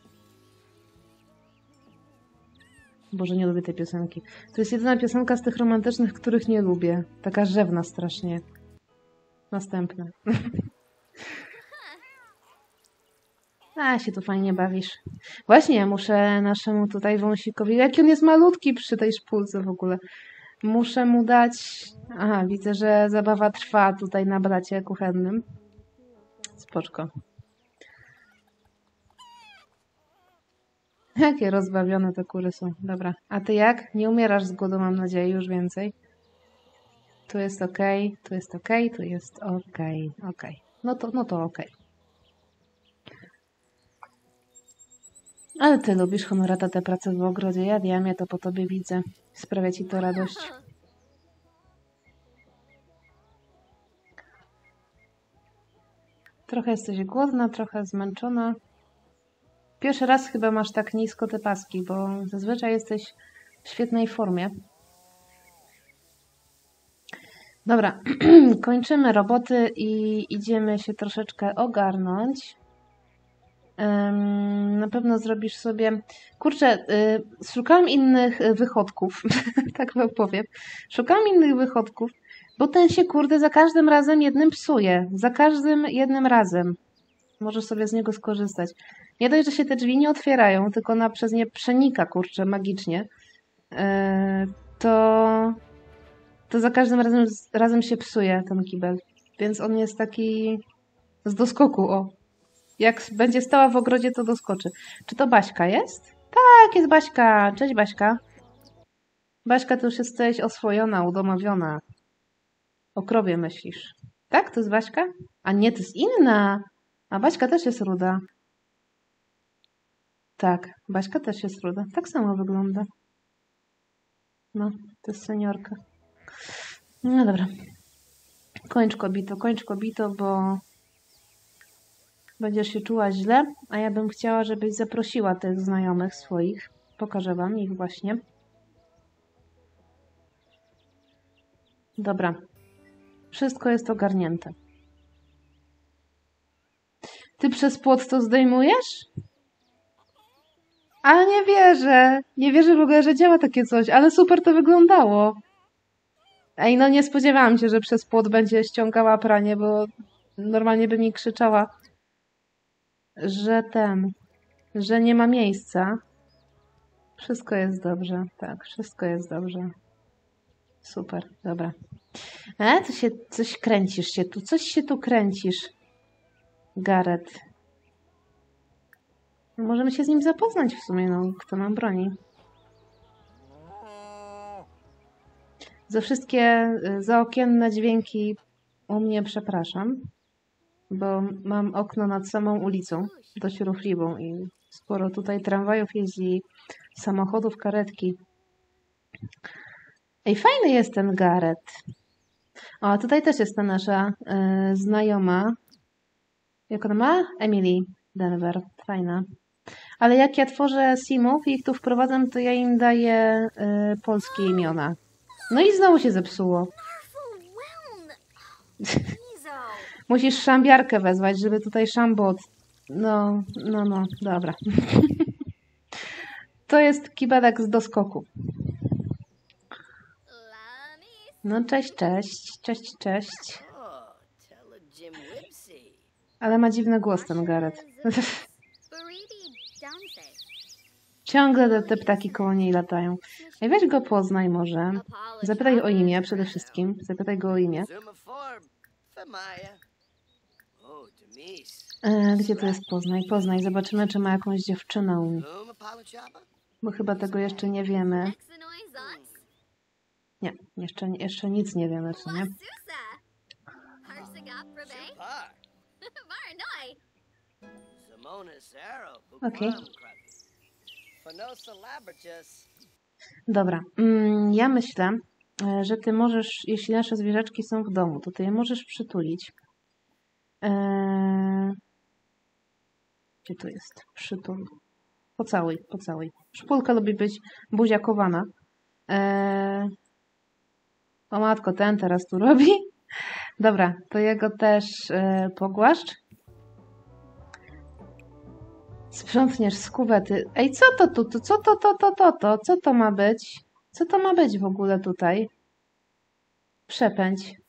[SPEAKER 1] Boże, nie lubię tej piosenki. To jest jedyna piosenka z tych romantycznych, których nie lubię. Taka rzewna strasznie. Następna. A, się tu fajnie bawisz. Właśnie, ja muszę naszemu tutaj wąsikowi... Jaki on jest malutki przy tej szpulce w ogóle. Muszę mu dać... Aha, widzę, że zabawa trwa tutaj na blacie kuchennym. Spoczko. Jakie rozbawione te kury są. Dobra. A ty jak? Nie umierasz z głodu, mam nadzieję, już więcej. Tu jest ok, tu jest ok, tu jest ok, ok. No to, no to ok. Ale ty lubisz, Honorata, tę pracę w ogrodzie. Ja wiem, ja to po tobie widzę. Sprawia ci to radość. Trochę jesteś głodna, trochę zmęczona. Pierwszy raz chyba masz tak nisko te paski, bo zazwyczaj jesteś w świetnej formie. Dobra, kończymy roboty i idziemy się troszeczkę ogarnąć. Um, na pewno zrobisz sobie... Kurczę, y, szukałam innych wychodków, tak wam powiem. Szukałam innych wychodków, bo ten się, kurde, za każdym razem jednym psuje. Za każdym jednym razem. Możesz sobie z niego skorzystać. Nie dość, że się te drzwi nie otwierają, tylko ona przez nie przenika, kurczę, magicznie. Yy, to... to za każdym razem, razem się psuje ten kibel. Więc on jest taki z doskoku, o. Jak będzie stała w ogrodzie, to doskoczy. Czy to Baśka jest? Tak, jest Baśka. Cześć, Baśka. Baśka, to już jesteś oswojona, udomowiona. O krowie myślisz. Tak? To jest Baśka? A nie, to jest inna. A Baśka też jest ruda. Tak, Baśka też jest ruda. Tak samo wygląda. No, to jest seniorka. No dobra. Kończ, kobito, kończ, kobito, bo będziesz się czuła źle, a ja bym chciała, żebyś zaprosiła tych znajomych swoich. Pokażę wam ich właśnie. Dobra. Wszystko jest ogarnięte. Ty przez płot to zdejmujesz? Ale nie wierzę. Nie wierzę w ogóle, że działa takie coś, ale super to wyglądało. Ej, no nie spodziewałam się, że przez płot będzie ściągała pranie, bo normalnie by mi krzyczała, że ten, że nie ma miejsca. Wszystko jest dobrze. Tak, wszystko jest dobrze. Super, dobra. E, to się coś kręcisz się tu, coś się tu kręcisz. Gareth. Możemy się z nim zapoznać w sumie, no, kto nam broni. Za wszystkie zaokienne dźwięki u mnie przepraszam, bo mam okno nad samą ulicą, dość ruchliwą i sporo tutaj tramwajów jeździ, samochodów, karetki. Ej, fajny jest ten Gareth. O, tutaj też jest ta nasza y, znajoma. Jak ona ma? Emily Denver. Fajna. Ale jak ja tworzę simów i ich tu wprowadzam, to ja im daję y, polskie imiona. No i znowu się zepsuło. Musisz szambiarkę wezwać, żeby tutaj szambot... No, no, no, dobra. To jest kibelek z doskoku. No cześć, cześć, cześć, cześć. Ale ma dziwny głos ten Gareth. Ciągle te, te ptaki koło niej latają. Ej, weź go poznaj może. Zapytaj o imię przede wszystkim. Zapytaj go o imię. E, gdzie to jest Poznaj? Poznaj. Zobaczymy, czy ma jakąś dziewczynę. Bo chyba tego jeszcze nie wiemy. Nie, jeszcze, jeszcze nic nie wiemy, co nie? Okej. Okay. Dobra. Mm, ja myślę, że ty możesz, jeśli nasze zwierzaczki są w domu, to ty je możesz przytulić. Eee... Gdzie to jest? Przytul. Pocałuj, pocałuj. Szpulka lubi być buziakowana. Eee... O matko, ten teraz tu robi. Dobra, to jego też e, pogłaszcz. Sprzątniesz z kuwety. Ej, co to tu? Co to, to, to, to, to? Co to ma być? Co to ma być w ogóle tutaj? Przepędź.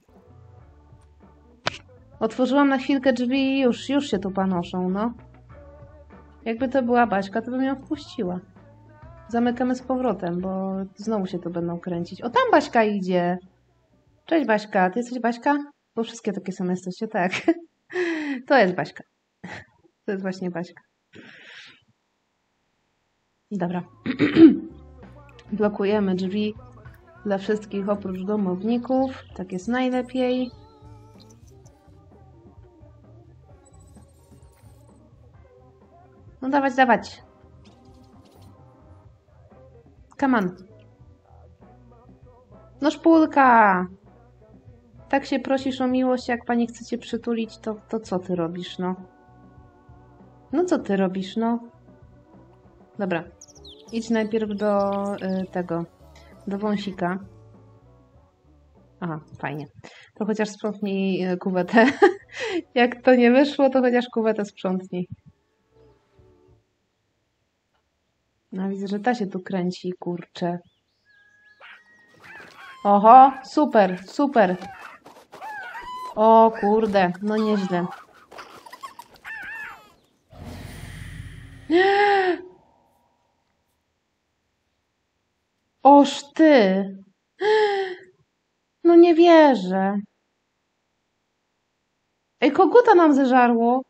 [SPEAKER 1] Otworzyłam na chwilkę drzwi i już, już się tu panoszą, no. Jakby to była Baśka, to bym ją wpuściła. Zamykamy z powrotem, bo znowu się tu będą kręcić. O, tam Baśka idzie. Cześć Baśka, ty jesteś Baśka? Bo wszystkie takie same jesteście, tak. To jest Baśka. To jest właśnie Baśka. Dobra. Blokujemy drzwi dla wszystkich oprócz domowników. Tak jest najlepiej. No dawać, dawać. Come on. No szpulka! Tak się prosisz o miłość, jak pani chce cię przytulić, to, to co ty robisz, no? No co ty robisz, no? Dobra. Idź najpierw do y, tego, do wąsika. Aha, fajnie. To chociaż sprzątnij y, kuwetę. Jak to nie wyszło, to chociaż kuwetę sprzątnij. No widzę, że ta się tu kręci, kurczę. Oho, super, super. O kurde, no nieźle. Oż ty. No nie wierzę. Ej, koguta nam zeżarło.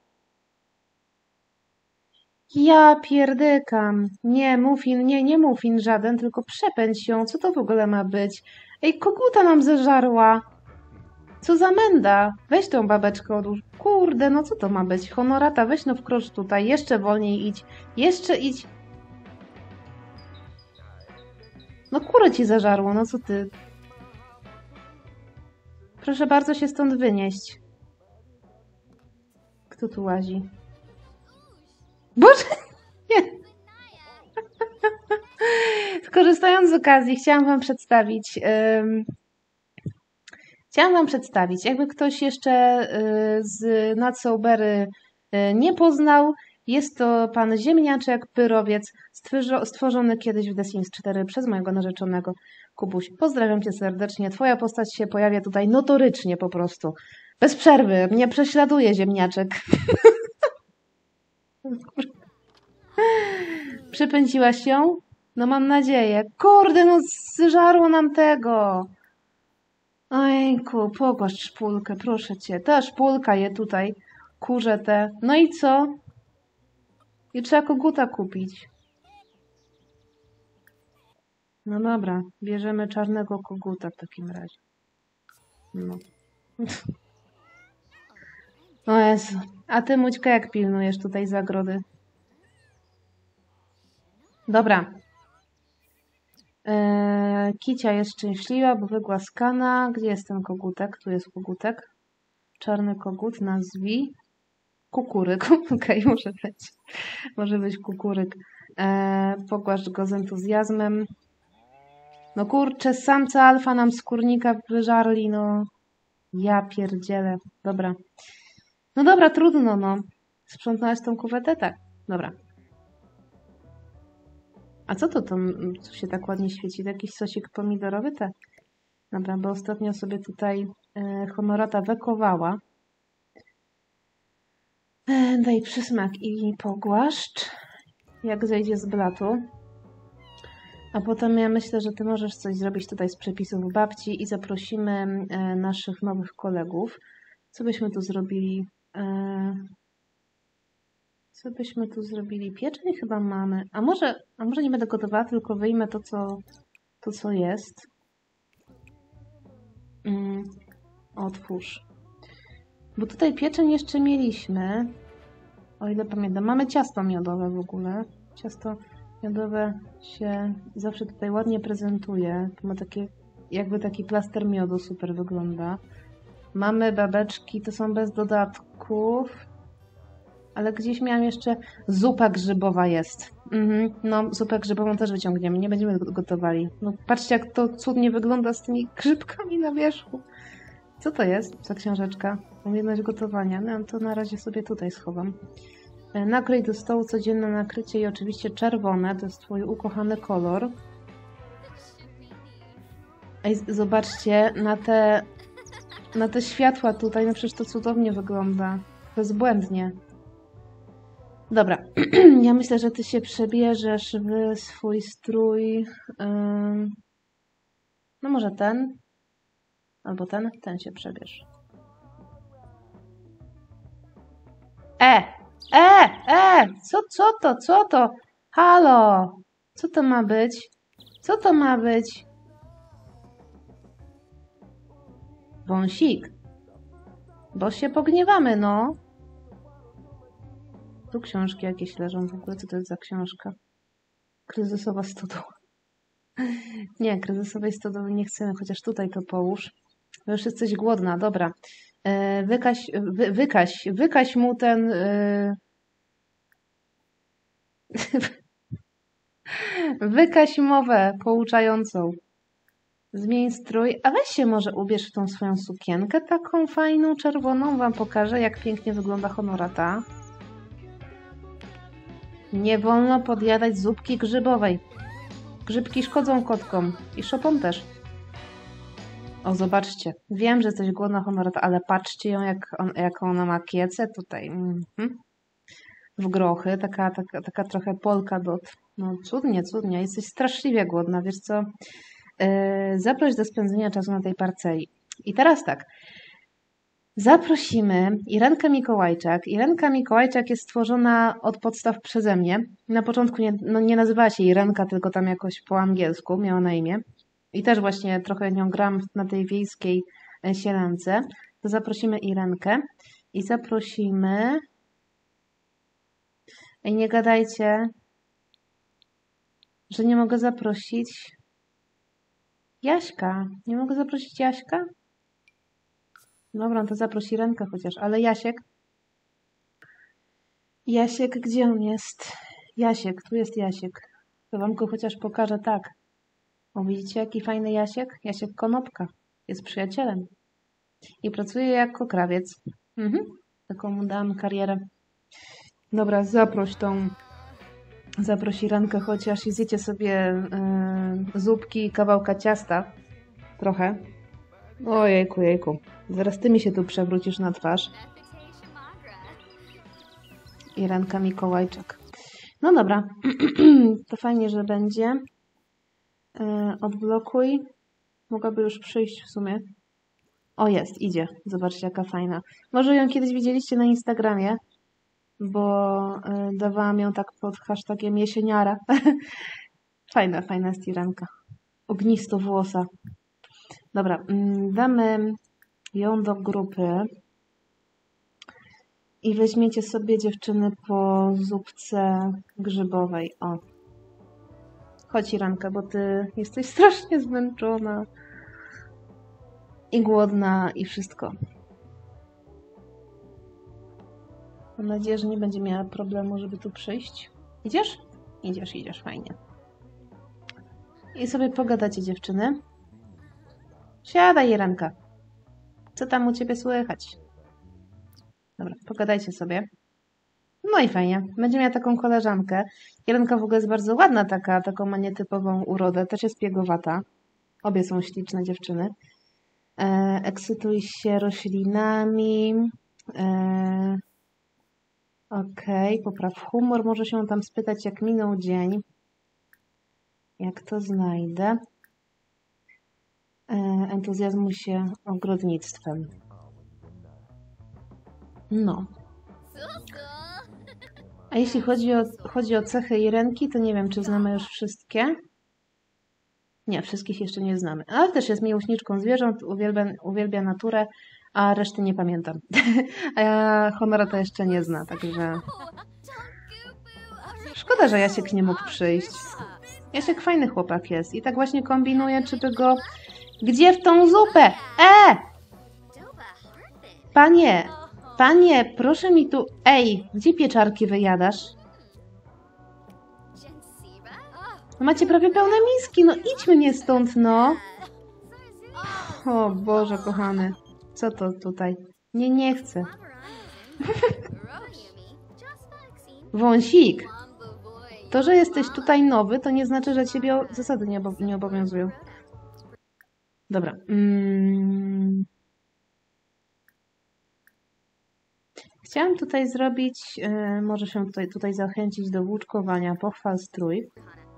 [SPEAKER 1] Ja pierdykam. Nie, muffin, nie, nie muffin żaden, tylko przepędź ją. Co to w ogóle ma być? Ej, koguta nam zeżarła. Co za menda? Weź tą babeczkę odłóż. Kurde, no co to ma być? Honorata, weź no wkrocz tutaj. Jeszcze wolniej idź. Jeszcze idź. No kurę ci zażarło, no co ty? Proszę bardzo się stąd wynieść. Kto tu łazi? Boże! Nie. Skorzystając z okazji, chciałam wam przedstawić... Um, chciałam wam przedstawić, jakby ktoś jeszcze y, z Nadsobery y, nie poznał, jest to pan Ziemniaczek, pyrowiec, stworzony kiedyś w The Sims cztery przez mojego narzeczonego Kubuś. Pozdrawiam cię serdecznie. Twoja postać się pojawia tutaj notorycznie po prostu. Bez przerwy. Mnie prześladuje Ziemniaczek. Przypędziłaś ją? No mam nadzieję. Kurde, no zżarło nam tego. Ojku, pogłaszcz szpulkę, proszę cię. Ta szpulka je tutaj, kurze te. No i co? I trzeba koguta kupić. No dobra, bierzemy czarnego koguta w takim razie. No. O Jezu. A ty, Mućka, jak pilnujesz tutaj zagrody? Dobra. Eee, Kicia jest szczęśliwa, bo wygłaskana. Gdzie jest ten kogutek? Tu jest kogutek. Czarny kogut, nazwij. kukuryk. Okej, okay, może być. Może być kukuryk. E, pogłaszcz go z entuzjazmem. No kurczę, samca alfa nam skórnika wyżarli, no. Ja pierdzielę. Dobra. No dobra, trudno, no. Sprzątnąłeś tą kuwetę? Tak. Dobra. A co to tam co się tak ładnie świeci? To jakiś sosik pomidorowy? Tak. Dobra, bo ostatnio sobie tutaj e, Honorata wekowała. E, daj przysmak i pogłaszcz, jak zejdzie z blatu. A potem ja myślę, że ty możesz coś zrobić tutaj z przepisów babci i zaprosimy e, naszych nowych kolegów. Co byśmy tu zrobili? E, co byśmy tu zrobili? Pieczeń chyba mamy. A może, a może nie będę gotowała, tylko wyjmę to, co, to, co jest. Mm, otwórz. Bo tutaj pieczeń jeszcze mieliśmy. O ile pamiętam. Mamy ciasto miodowe w ogóle. Ciasto miodowe się zawsze tutaj ładnie prezentuje. To ma takie, jakby taki plaster miodu, super wygląda. Mamy babeczki, to są bez dodatków. Ale gdzieś miałam jeszcze... Zupa grzybowa jest. Mhm. No, zupę grzybową też wyciągniemy, nie będziemy gotowali. No, patrzcie, jak to cudnie wygląda z tymi grzybkami na wierzchu. Co to jest za książeczka? Umiejętność gotowania. No, to na razie sobie tutaj schowam. Nakryj do stołu, codzienne nakrycie i oczywiście czerwone. To jest twój ukochany kolor. Ej, zobaczcie na te, na te światła tutaj. No przecież to cudownie wygląda. Bezbłędnie. Dobra. Ja myślę, że ty się przebierzesz w swój strój. Ym... No może ten. Albo ten. Ten się przebierz. E! E! E! Co, co to? Co to? Halo! Co to ma być? Co to ma być? Wąsik. Bo się pogniewamy, no. Tu książki jakieś leżą w ogóle. Co to jest za książka? Kryzysowa stodoła. Nie, kryzysowej stodoły nie chcemy, chociaż tutaj to połóż. Bo już jesteś głodna, dobra. E, wykaś, wy, wykaś, wykaś mu ten... E... Wykaś mowę pouczającą. Zmień strój, a weź się może ubierz w tą swoją sukienkę taką fajną, czerwoną. Wam pokażę, jak pięknie wygląda Honorata. Nie wolno podjadać zupki grzybowej. Grzybki szkodzą kotkom i szopom też. O, zobaczcie. Wiem, że jesteś głodna, Honorata, ale patrzcie ją, jak, on, jak ona ma kiecę tutaj. Mm-hmm. W grochy. Taka, taka, taka trochę polka dot. No cudnie, cudnie. Jesteś straszliwie głodna, wiesz co? Yy, zaproś do spędzenia czasu na tej parceli. I teraz tak. Zaprosimy Irenkę Mikołajczak. Irenka Mikołajczak jest stworzona od podstaw przeze mnie. Na początku nie, no nie nazywała się Irenka, tylko tam jakoś po angielsku miała na imię. I też właśnie trochę nią gram na tej wiejskiej sielence. To zaprosimy Irenkę i zaprosimy... Ej, nie gadajcie, że nie mogę zaprosić Jaśka. Nie mogę zaprosić Jaśka? Dobra, to zaprosi Irenkę chociaż, ale Jasiek? Jasiek, gdzie on jest? Jasiek, tu jest Jasiek. To wam go chociaż pokażę tak. O, widzicie, jaki fajny Jasiek? Jasiek Konopka. Jest przyjacielem. I pracuje jako krawiec. Mhm. Taką mu dałam karierę. Dobra, zaproś tą... Zaproś Irenkę chociaż i zjecie sobie yy, zupki i kawałka ciasta. Trochę. Ojejku, jejku. Zaraz ty mi się tu przewrócisz na twarz. Irenka Mikołajczak. No dobra. To fajnie, że będzie. Yy, odblokuj. Mogłaby już przyjść w sumie. O, jest, idzie. Zobaczcie, jaka fajna. Może ją kiedyś widzieliście na Instagramie, bo yy, dawałam ją tak pod hashtagiem jesieniara. Fajna, fajna jest Irenka. Ognisto włosa. Dobra, yy, damy ją do grupy i weźmiecie sobie dziewczyny po zupce grzybowej. O. Chodź Irenka, bo ty jesteś strasznie zmęczona i głodna i wszystko. Mam nadzieję, że nie będzie miała problemu, żeby tu przyjść. Idziesz? Idziesz, idziesz, fajnie. I sobie pogadacie, dziewczyny. Siadaj, Jelenka. Co tam u ciebie słychać? Dobra, pogadajcie sobie. No i fajnie. Będzie miała taką koleżankę. Jelenka w ogóle jest bardzo ładna, taka, taką ma nietypową urodę. Też jest piegowata. Obie są śliczne dziewczyny. E, ekscytuj się roślinami. E, Okej, okay, popraw humor. Może się tam spytać, jak minął dzień. Jak to znajdę? E, entuzjazmuj się ogrodnictwem. No. A jeśli chodzi o, chodzi o cechy Irenki, to nie wiem, czy znamy już wszystkie. Nie, wszystkich jeszcze nie znamy. Ale też jest miłośniczką zwierząt, uwielbia, uwielbia naturę, a reszty nie pamiętam. A ja Honora to jeszcze nie zna, także... Szkoda, że Jasiek nie mógł przyjść. Jasiek fajny chłopak jest i tak właśnie kombinuje, czy by go... Gdzie w tą zupę? E! Panie! Panie, proszę mi tu... Ej, gdzie pieczarki wyjadasz? Macie prawie pełne miski, no idź mnie stąd, no. O Boże, kochany. Co to tutaj? Nie, nie chcę. Wąsik. To, że jesteś tutaj nowy, to nie znaczy, że ciebie zasady nie, obo nie obowiązują. Dobra. Mm. Chciałam tutaj zrobić, yy, może się tutaj, tutaj zachęcić do włóczkowania. Pochwal strój.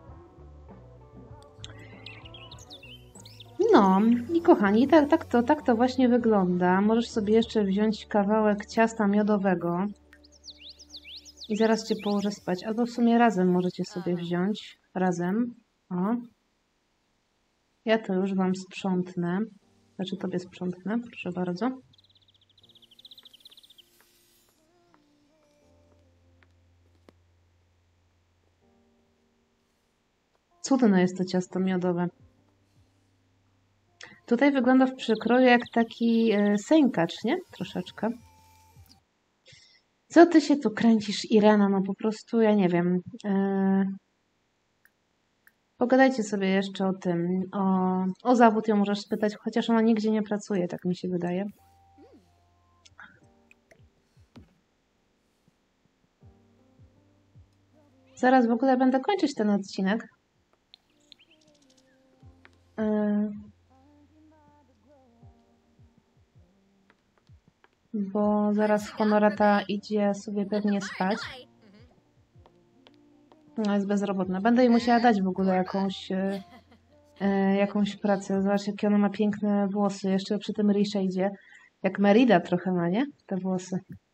[SPEAKER 1] No i kochani, tak, tak, to, tak to właśnie wygląda. Możesz sobie jeszcze wziąć kawałek ciasta miodowego i zaraz cię położę spać. Albo w sumie razem możecie sobie wziąć. Razem. O. Ja to już wam sprzątnę. Znaczy tobie sprzątnę, proszę bardzo. Cudne jest to ciasto miodowe. Tutaj wygląda w przekroju jak taki e, sękacz, nie? Troszeczkę. Co ty się tu kręcisz, Irena? No po prostu, ja nie wiem. E... Pogadajcie sobie jeszcze o tym. O, o zawód ją możesz spytać, chociaż ona nigdzie nie pracuje, tak mi się wydaje. Zaraz w ogóle będę kończyć ten odcinek. E... Bo zaraz Honorata idzie sobie pewnie spać. No, jest bezrobotna. Będę jej musiała dać w ogóle jakąś, e, e, jakąś pracę. Zobacz, jakie ona ma piękne włosy. Jeszcze przy tym idzie. Jak Merida trochę ma, nie? Te włosy.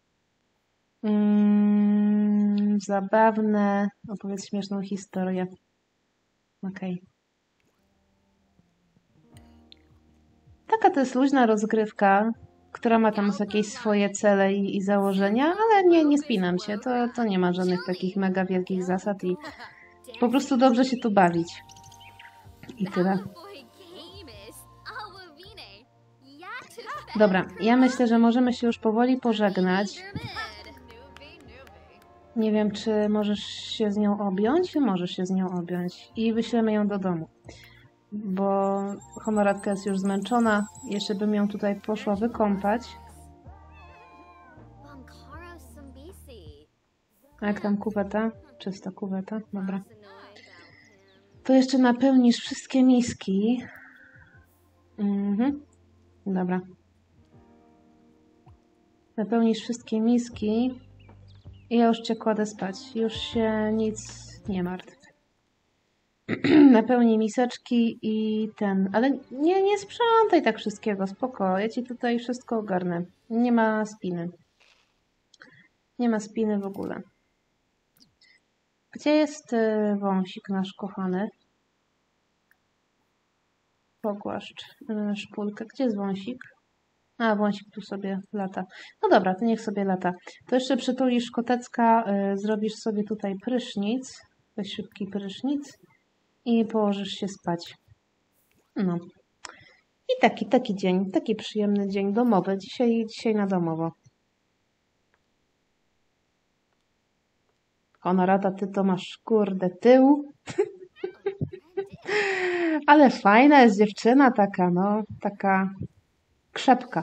[SPEAKER 1] Mm, zabawne. Opowiedz śmieszną historię. Okej. Okay. Taka to jest luźna rozgrywka, która ma tam jakieś swoje cele i, i założenia, ale nie, nie spinam się. To, to nie ma żadnych takich mega wielkich zasad i po prostu dobrze się tu bawić. I tyle. Dobra, ja myślę, że możemy się już powoli pożegnać. Nie wiem, czy możesz się z nią objąć? Możesz się z nią objąć. I wyślemy ją do domu. Bo Honoratka jest już zmęczona. Jeszcze bym ją tutaj poszła wykąpać. A jak tam kuweta? Czysta kuweta. Dobra. To jeszcze napełnisz wszystkie miski. Mhm. Dobra. Napełnisz wszystkie miski i ja już cię kładę spać. Już się nic nie martw. Napełnij miseczki i ten... Ale nie, nie sprzątaj tak wszystkiego, spoko. Ja ci tutaj wszystko ogarnę. Nie ma spiny. Nie ma spiny w ogóle. Gdzie jest y, wąsik nasz kochany? Pogłaszcz y, szpulkę. Gdzie jest wąsik? A, wąsik tu sobie lata. No dobra, to niech sobie lata. To jeszcze przytulisz kotecka, y, zrobisz sobie tutaj prysznic. Weź szybki prysznic. I położysz się spać. No. I taki, taki dzień, taki przyjemny dzień domowy. Dzisiaj, dzisiaj na domowo. Honorata, ty to masz kurde tył. Ale fajna jest dziewczyna taka, no, taka krzepka.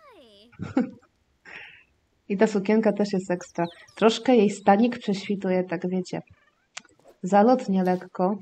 [SPEAKER 1] I ta sukienka też jest ekstra. Troszkę jej stanik prześwituje, tak wiecie. Zalotnie lekko.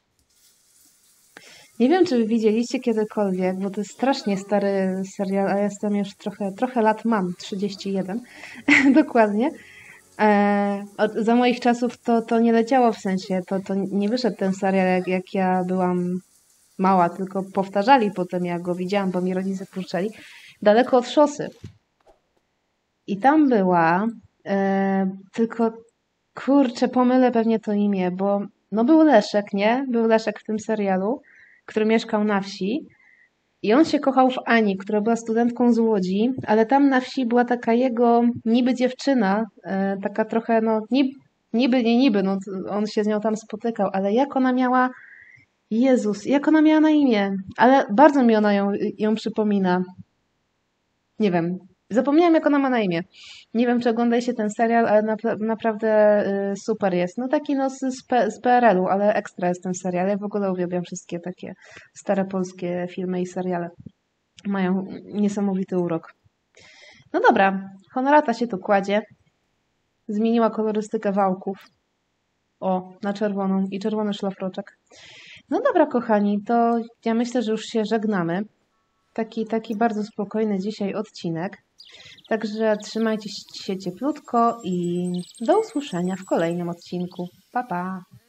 [SPEAKER 1] Nie wiem, czy wy widzieliście kiedykolwiek, bo to jest strasznie stary serial, a jestem już trochę, trochę lat mam, trzydzieści jeden dokładnie. E, od, za moich czasów to, to nie leciało, w sensie, to, to nie wyszedł ten serial, jak, jak ja byłam mała, tylko powtarzali potem, jak go widziałam, bo mi rodzice puszczali. Daleko od szosy. I tam była, e, tylko kurczę, pomylę pewnie to imię, bo no był Leszek, nie? Był Leszek w tym serialu, który mieszkał na wsi i on się kochał w Ani, która była studentką z Łodzi, ale tam na wsi była taka jego niby dziewczyna, e, taka trochę, no niby, niby, nie niby, no on się z nią tam spotykał, ale jak ona miała, Jezus, jak ona miała na imię, ale bardzo mi ona ją, ją przypomina. Nie wiem, zapomniałam jak ona ma na imię. Nie wiem, czy oglądaliście ten serial, ale napra- naprawdę y, super jest. No taki no z, z P- z P R L u, ale ekstra jest ten serial. Ja w ogóle uwielbiam wszystkie takie stare polskie filmy i seriale. Mają niesamowity urok. No dobra, Honorata się tu kładzie. Zmieniła kolorystykę wałków. O, na czerwoną i czerwony szlafroczek. No dobra, kochani, to ja myślę, że już się żegnamy. Taki, taki bardzo spokojny dzisiaj odcinek. Także trzymajcie się cieplutko i do usłyszenia w kolejnym odcinku. Pa, pa!